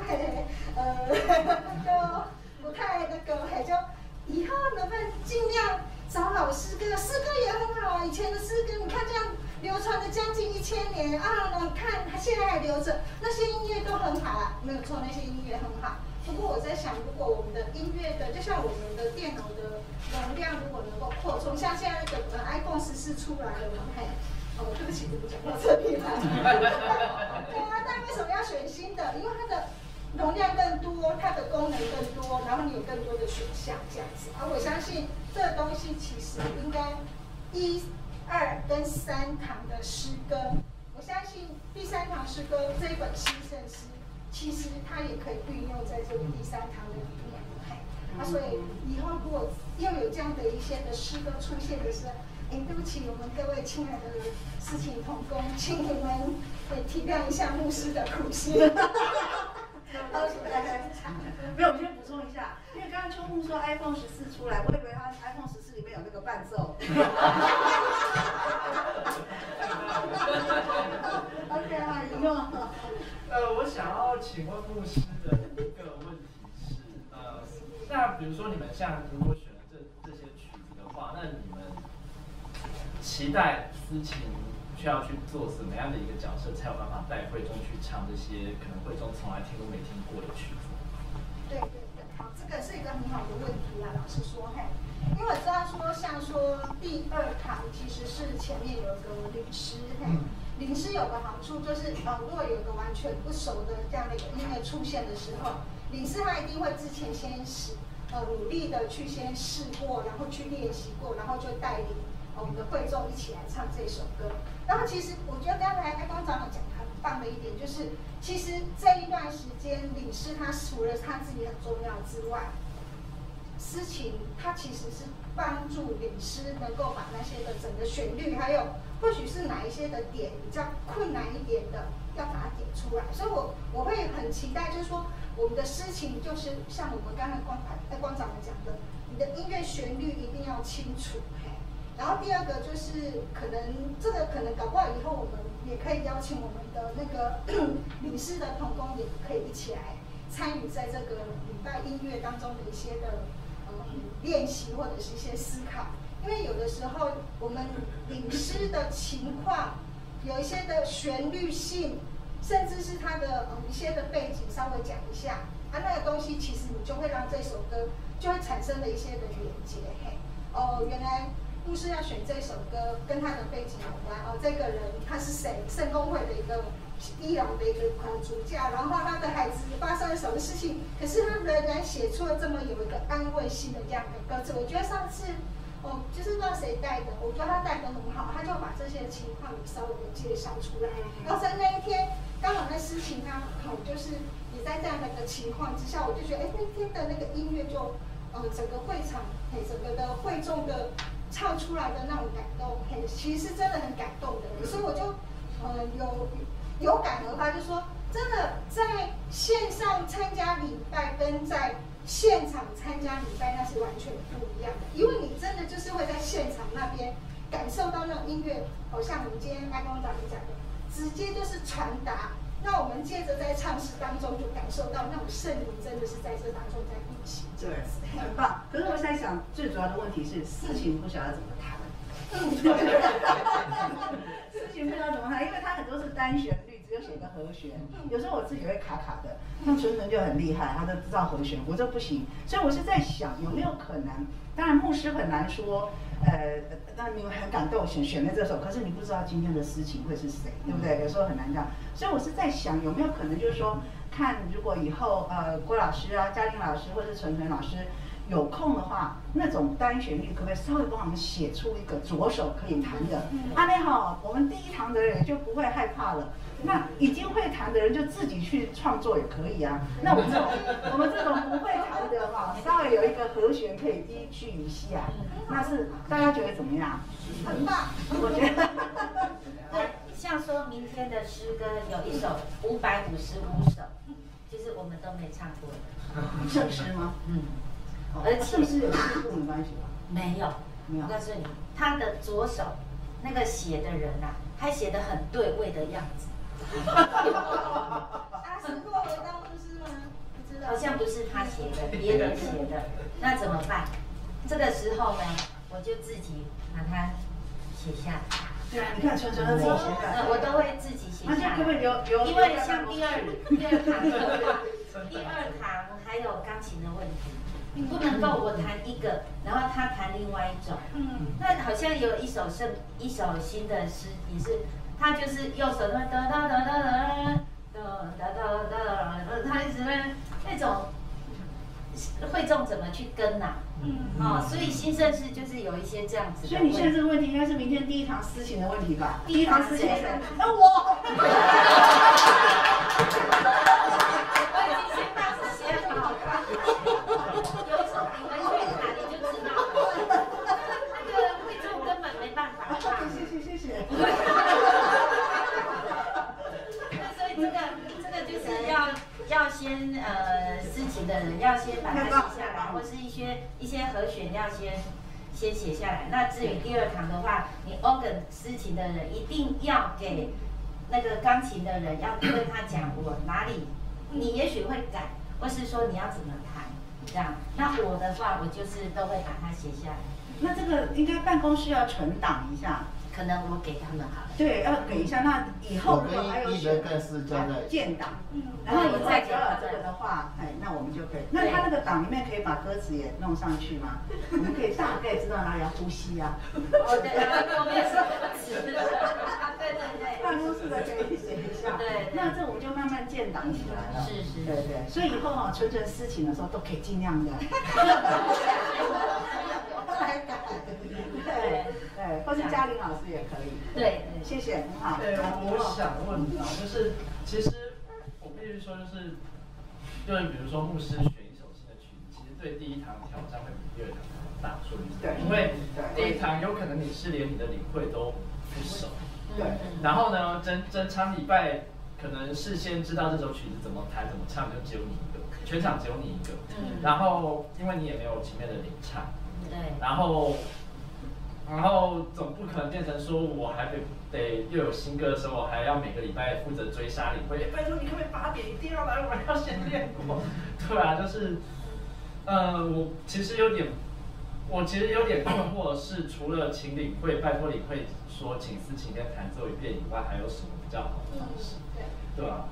就不太那个，就以后能不能尽量找老诗歌，诗歌也很好啊，以前的诗歌你看这样流传了将近1000年啊，你看现在还留着，那些音乐都很好啊，没有错，那些音乐很好。不过我在想，如果我们的音乐的，就像我们的电脑的容量，如果能够扩充，像现在那个iPhone 14出来了嘛，对不起，对不起，我这边了。对啊，但为什么要选新的？因为它的容量更多，它的功能更多，然后你有更多的选项这样子。我相信这个东西其实应该1、2跟3堂的诗歌，我相信第3堂诗歌这一本新圣诗。其实它也可以运用在这个第3堂的里面，所以以后如果又有这样的一些的诗歌出现的时候，对不起，我们各位亲爱的司琴同工，请你们也体谅一下牧师的苦心。
没有，我先补充一下，因为刚刚秋木说 iPhone 14出来，我以为他 iPhone 14里面有那个伴奏。OK 啊，引用。
我想要请问牧师的一个问题是，那比如说你们像如果选了这些曲子的话，那你们期待司琴需要去做什么样的一个角色，才有办法带会众去唱这些可能会众从来听都没听过的曲子？
对对对， 好，这个是一个很好的问题啊，老实说，嘿，因为我知道说，像说第2堂其实是前面有个领诗，嘿，领诗有个好处就是，如果有一个完全不熟的这样的一个音乐出现的时候，领诗他一定会之前先努力的去先试过，然后去练习过，然后就带领我们的会众一起来唱这首歌。然后其实我觉得刚才爱光长老讲的很棒的一点就是，其实这一段时间领诗他除了他自己很重要之外，诗情它其实是帮助领诗能够把那些的整个旋律，还有或许是哪一些的点比较困难一点的，要把它点出来。所以我会很期待，就是说我们的诗情就是像我们刚才光长讲的，你的音乐旋律一定要清楚。然后第二个就是可能搞不好以后我们也可以邀请我们的那个领诗的同工也可以一起来参与在这个礼拜音乐当中的一些的练习或者是一些思考，因为有的时候我们领诗的情况有一些的旋律性，甚至是它的一些的背景稍微讲一下啊，那个东西其实你就会让这首歌就会产生了一些的连接。嘿，原来牧师要选这首歌跟他的背景有关这个人他是谁？圣公会的一个医疗的一个主教，然后他的孩子发生了什么事情，可是他仍然写出了这么有一个安慰性的这样的歌词。我觉得上次就是不知道谁带的，我觉得他带的很好，他就把这些情况稍微的介绍出来。然后在那一天刚好那诗情他就是也在这样的一个情况之下，我就觉得那天的那个音乐就整个会场整个的会众的唱出来的那种感动，其实是真的很感动的。所以我就有感而发，就说真的在线上参加礼拜跟在现场参加礼拜那是完全不一样的，因为你真的就是会在现场那边感受到那种音乐，像我们今天爱光长讲的，直接就是传达。那我们接着在唱诗当中就感受到那种圣灵真的是在这当中在运行。
对，很棒。可是我在想，最主要的问题是事情不晓得怎么弹。事情不知道怎么弹，因为它很多是单旋律，只有写个和弦。有时候我自己会卡卡的，像纯纯就很厉害，他都知道和弦，我就不行。所以我是在想，有没有可能？当然牧师很难说，当然你们很感动选了这首，可是你不知道今天的诗情会是谁，对不对？有时候很难讲。所以我是在想，有没有可能就是说，看如果以后郭老师啊、嘉玲老师或是纯纯老师有空的话，那种单旋律可不可以稍微帮我们写出一个左手可以弹的？那好，我们第一堂的人也就不会害怕了。那已经会弹的人就自己去创作也可以啊。那我们这种不会弹的稍微有一个和弦可以依据一下，那是大家觉得怎么样？
很棒，
我觉得。
对，像说明天的诗歌有一首555首，就是我们都没唱过的
圣诗吗？而且圣诗有进步没关系吧？没有。
我告诉你，他的左手那个写的人他写得很对位的样子。
是洛维当牧师吗？不知道。
好像不是他写的，别人写的，那怎么办？这个时候呢，我就自己把它写下来。
对啊，你看纯纯的自己写下来。
我都会自己写下来。
可不可以留？
因为像第二堂还有钢琴的问题，不能够我弹一个，然后他弹另外一种。那好像有一首新的诗也是。他就是右手哒哒哒哒哒哒哒哒哒，他一直那种会众怎么去跟所以新圣诗就是有一些这样子。
所以你现在这个问题应该是明天第一堂诗情的问题吧？第一堂诗情是我。
我已经先把字写好了，有种你们去弹你就知道了。那个会众根本没办法唱。
谢谢。
这个就是要先诗情的人要先把它写下来，或是一些和弦要先写下来。那至于第二堂的话，你 organ 诗情的人一定要给那个钢琴的人要跟他讲我哪里，你也许会改，或是说你要怎么弹这样。那我的话，我就是都会把它写下来。
那这个应该办公室要存档一下。
可能我给他们好了。
对，要给一下。那以后如果还有选建档，然后以后只要有这个的话，哎，那我们就可以。那他那个档里面可以把歌词也弄上去吗？我们可以大概知道哪里要呼吸啊。
哦，对，我们也是词。对对对。
办公室的可以写一下。对。那这我们就慢慢建档起来了。
是是。
对对。所以以后哈，纯私情的时候都可以尽量的。对对，或是嘉玲老师也可以。对，谢谢，很好。
对，我想问啊，就是其实我必须说，就是比如说牧师选一首新的曲子，其实对第一堂挑战会比第二堂大，说句实在，因为第一堂有可能你是连你的领会都不熟。对。然后呢，整场礼拜可能事先知道这首曲子怎么弹怎么唱，就只有你一个，全场只有你一个。然后因为你也没有前面的领唱。对。然后总不可能变成说我还得又有新歌的时候，我还要每个礼拜负责追杀领会。拜托你可不可以8点一定要来，我要先练过。对啊，就是我其实有点困惑，是除了请领会拜托领会说请司琴跟弹奏一遍以外，还有什么比较好的方式？对吧？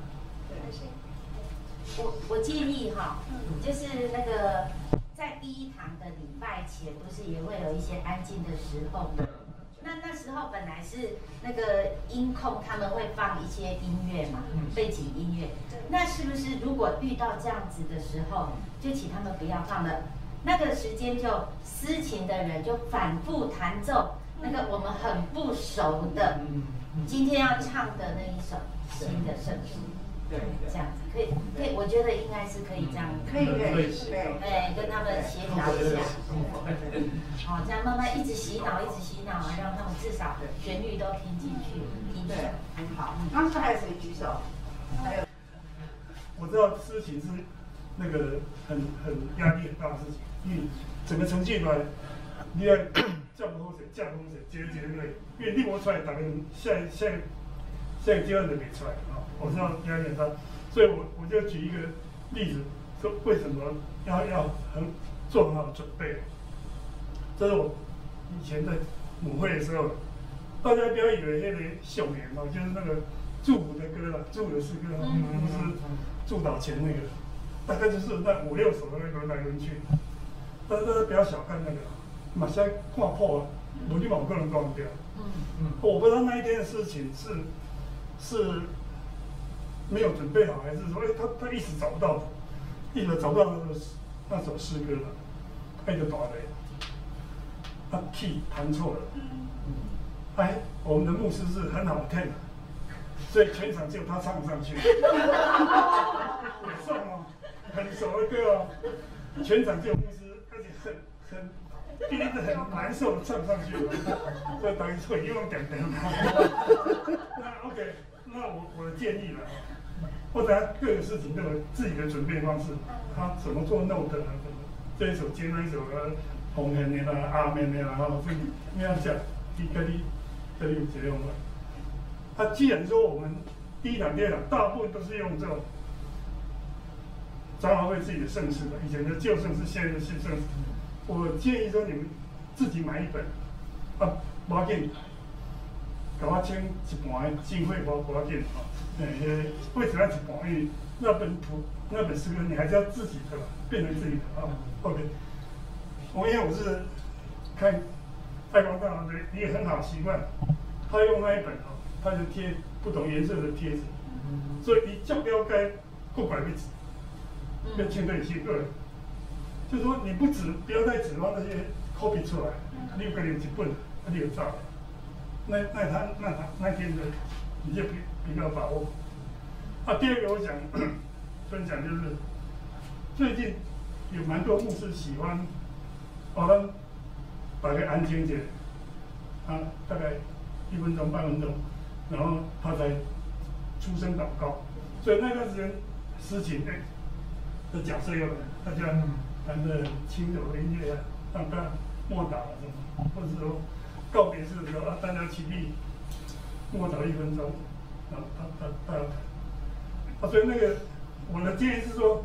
我建议哈，就是那个。在第一堂的礼拜前，不是也会有一些安静的时候吗？那时候本来是那个音控他们会放一些音乐嘛，背景音乐。那是不是如果遇到这样子的时候，就请他们不要放了？那个时间就司琴的人就反复弹奏那个我们很不熟的，今天要唱的那一首新的圣诗。对，这样子可以，我觉得应该是可以这样，可以，对，跟他们协调一下，好，这样慢慢一直洗脑，让他们至少旋律都听进去，
对，很好。刚才还有谁举手？还有，
我知道事情是那个很压力很大的事情，因为整个程序来，你要降风水，节对，因为你无出来，大家下一阶段就没出来啊。我知道压力很大，所以我就举一个例子，说为什么要很做很好的准备。这是我以前在母会的时候，大家不要以为那个秀年哦，就是那个祝福的歌啦，祝福的诗歌，不是祝祷前那个，大概就是那5、6首的那个来轮去。大家不要小看那个，马上看破了，我就把我个人忘掉。我不知道那一天的事情是没有准备好，还是说，他一时找不到那首诗歌了，他就打雷，他 key 弹错了。我们的牧师是很好听的，所以全场只有他唱上去。也算哦，很熟的歌哦，全场只有牧师，而且第一个很难受的唱上去了，所以当然会用点。那 OK。那我的建议了，或者各个事情都有自己的准备方式，他怎么做 note 啊，什么这一首接那一首红人的啦、阿妹的啦，所以那样讲，跟你有这样的。他既然说我们第一堂、第二堂大部分都是用这种长老会自己的圣诗的，以前的旧圣诗，现在的新圣诗，我建议说你们自己买一本，不要紧。给我请一半的经费，不要紧哈。为什么要一半？因为那本诗歌你还是要自己的，变成自己的啊。OK。因为我是看爱光大的一个很好的习惯，他用那一本啊，他就贴不同颜色的贴纸，所以你就了解不管位置，跟签对写个，就是说你不要再指望那些 copy 出来，你有个有一本，你有照。那天的你就比较把握。第二个我想分享就是，最近有蛮多牧师喜欢，咱把个安静一点，大概1分钟、半分钟，然后他才出声祷告。所以那段时间司琴的角色要来，大家弹着轻柔的音乐啊，让他默祷啊什么，或者说。告别式的时候大家起立，默祷1分钟，然后他要弹。所以那个我的建议是说，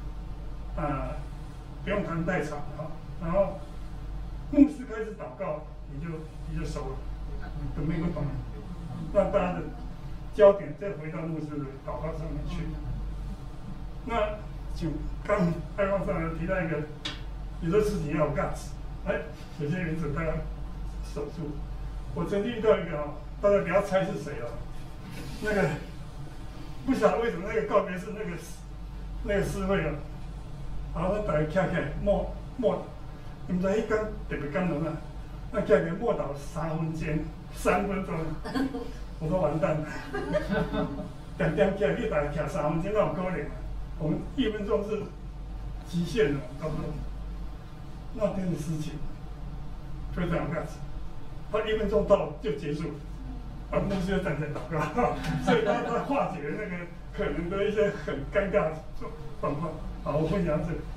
不用弹太长啊，然后牧师开始祷告，你就收了， 都没有懂，让大家的焦点再回到牧师的祷告上面去。那就刚爱光上人提到一个，有的事情要有 guts， 有些原则大家守住。我曾经遇到一个大家不要猜是谁那个不晓得为什么那个告别式那个诗会然后大家站起来默，你们知迄天特别感人那站起来默祷3分钟，我说完蛋了，点起来你大概站3分钟，那有可能我们1分钟是极限的，差不多。那天的事情非常有价值，他1分钟到就结束，牧师就站在祷告，所以他化解了那个可能的一些很尴尬的状况。好，我分享这个。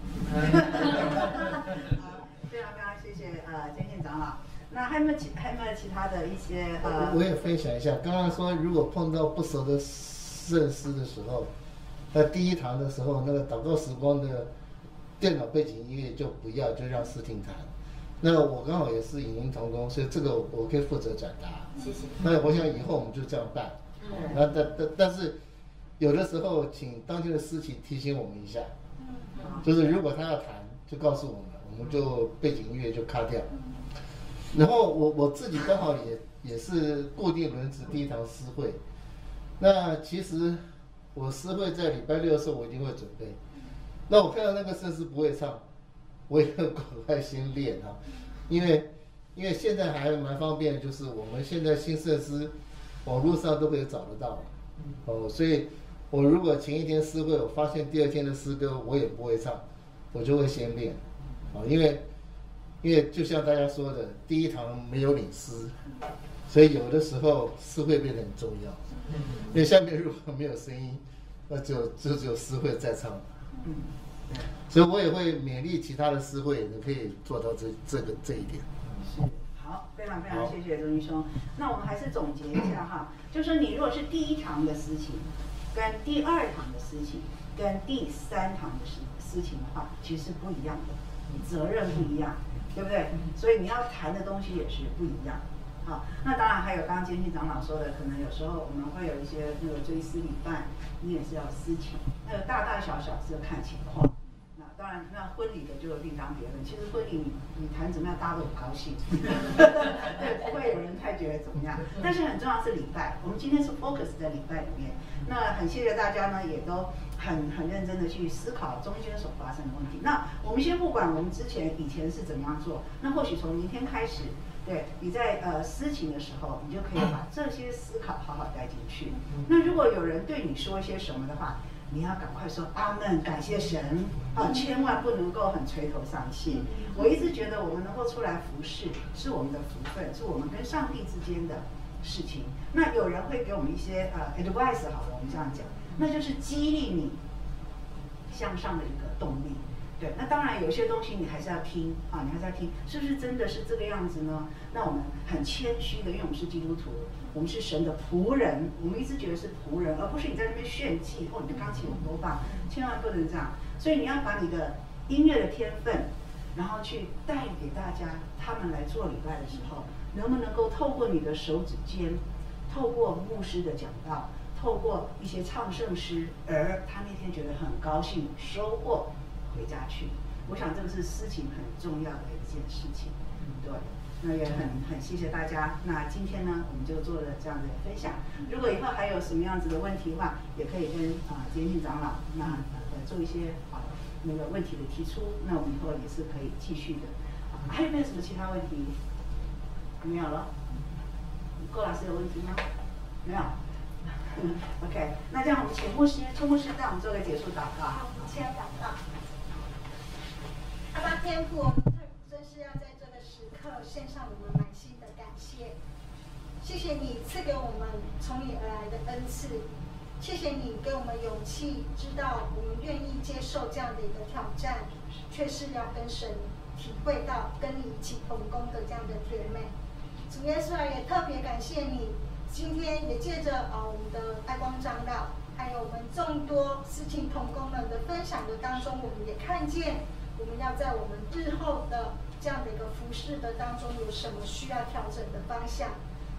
非常谢谢坚信长老。那还有没有其他的一些
我也分享一下，刚刚说如果碰到不熟的圣诗的时候，那第一堂的时候，那个祷告时光的电脑背景音乐就不要，就让诗婷弹。那我刚好也是影音同工，所以这个我可以负责转达。
谢谢。
那我想以后我们就这样办。但是有的时候，请当天的司琴提醒我们一下，就是如果他要弹，就告诉我们，我们就背景音乐就卡掉。然后我自己刚好也是固定轮值第一堂诗会。那其实我诗会在礼拜6的时候我一定会准备。那我看到那个圣诗不会唱，我也赶快先练因为现在还蛮方便的，就是我们现在新圣诗网络上都可以找得到所以我如果前一天诗会我发现第2天的诗歌我也不会唱，我就会先练因为就像大家说的，第一堂没有领诗，所以有的时候诗会变得很重要。因为下面如果没有声音，那只有诗会在唱。所以我也会勉励其他的诗会也可以做到这一点。
是，好，非常谢谢周医兄。那我们还是总结一下就是说你如果是第1堂的诗情，跟第2堂的诗情，跟第3堂的诗情的话，其实是不一样的，责任不一样，对不对？所以你要谈的东西也是不一样。好，那当然还有刚刚坚信长老说的，可能有时候我们会有一些那个追思礼拜，你也是要私情，那个大小是要看情况。那当然，那婚礼的就另当别论。其实婚礼你谈怎么样，大家都很高兴，对，不会有人太觉得怎么样。但是很重要是礼拜，我们今天是 focus 在礼拜里面。那很谢谢大家呢，也都很认真的去思考中间所发生的问题。那我们先不管我们以前是怎么样做，那或许从明天开始。对，你在私情的时候，你就可以把这些思考好好带进去。那如果有人对你说一些什么的话，你要赶快说阿们，感谢神千万不能够很垂头丧气。我一直觉得我们能够出来服侍是我们的福分，是我们跟上帝之间的事情。那有人会给我们一些advice 好了，我们这样讲，那就是激励你向上的一个动力。对，那当然有些东西你还是要听你还是要听，是不是真的是这个样子呢？那我们很谦虚的，因为我们是基督徒，我们是神的仆人，我们一直觉得是仆人，而不是你在那边炫技你的钢琴有多棒，千万不能这样。所以你要把你的音乐的天分，然后去带给大家，他们来做礼拜的时候，能不能够透过你的手指尖，透过牧师的讲道，透过一些唱圣诗，而他那天觉得很高兴，收获。回家去，我想这个是事情很重要的一件事情，对，那也很谢谢大家。那今天呢，我们就做了这样的分享。如果以后还有什么样子的问题的话，也可以跟坚信长老做一些那个问题的提出，那我们以后也是可以继续的。还有没有什么其他问题？没有了。郭老师有问题吗？没有。OK， 那这样我们请邱牧师带我们做个结束祷告。
好，我们先祷告。阿爸天父，我们真是要在这个时刻献上我们满心的感谢。谢谢你赐给我们从你而来的恩赐，谢谢你给我们勇气，知道我们愿意接受这样的一个挑战，却是要跟神体会到跟你一起同工的这样的甜美。主耶稣也特别感谢你，今天也借着我们的爱光长老，还有我们众多事情同工们的分享的当中，我们也看见。我们要在我们日后的这样的一个服事的当中有什么需要调整的方向？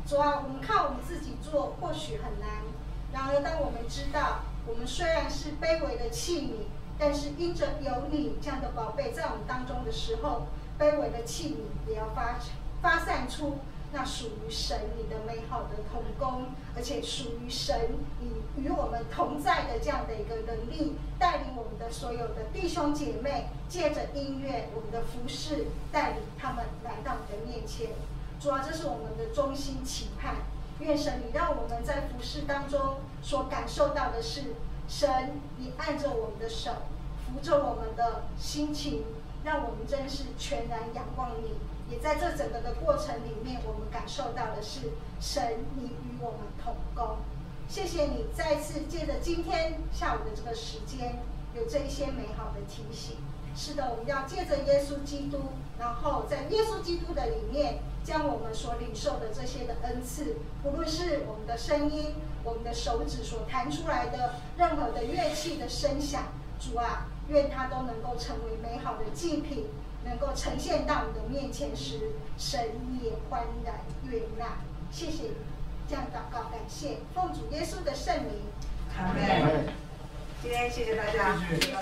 主啊，我们靠我们自己做或许很难，然而当我们知道我们虽然是卑微的器皿，但是因着有你这样的宝贝在我们当中的时候，卑微的器皿也要发散出那属于神你的美好的同工，而且属于神你与我们同在的这样的一个能力，带领我们的所有的弟兄姐妹，借着音乐我们的服事，带领他们来到你的面前。主啊，这是我们的衷心期盼。愿神你让我们在服事当中所感受到的是，神你按着我们的手，扶着我们的心情，让我们真是全然仰望你。也在这整个的过程里面，我们感受到的是神你与我们同工。谢谢你再次借着今天下午的这个时间，有这一些美好的提醒。是的，我们要借着耶稣基督，然后在耶稣基督的里面，将我们所领受的这些的恩赐，不论是我们的声音，我们的手指所弹出来的任何的乐器的声响，主啊，愿它都能够成为美好的祭品，能够呈现到你的面前时，神也欢然悦纳。谢谢你，这样祷告，感谢奉主耶稣的圣名，
阿门。今天谢谢大家。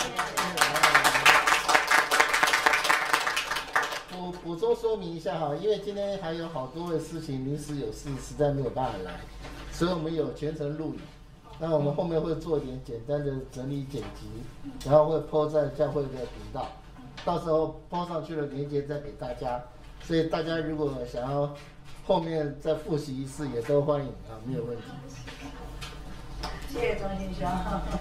我补充说明一下哈，因为今天还有好多的事情临时有事，实在没有办法来，所以我们有全程录影。那我们后面会做一点简单的整理剪辑，然后会 po 在教会的频道，到时候 po 上去的链接再给大家。所以大家如果想要后面再复习一次，也都欢迎啊，没有问题。
谢谢钟先生。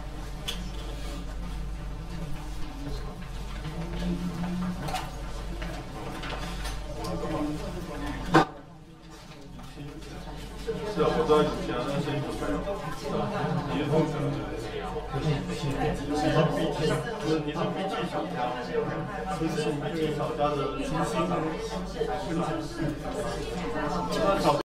是啊，我知道以前那些不是，你是负责的，你是笔记小家，你是笔记小家的。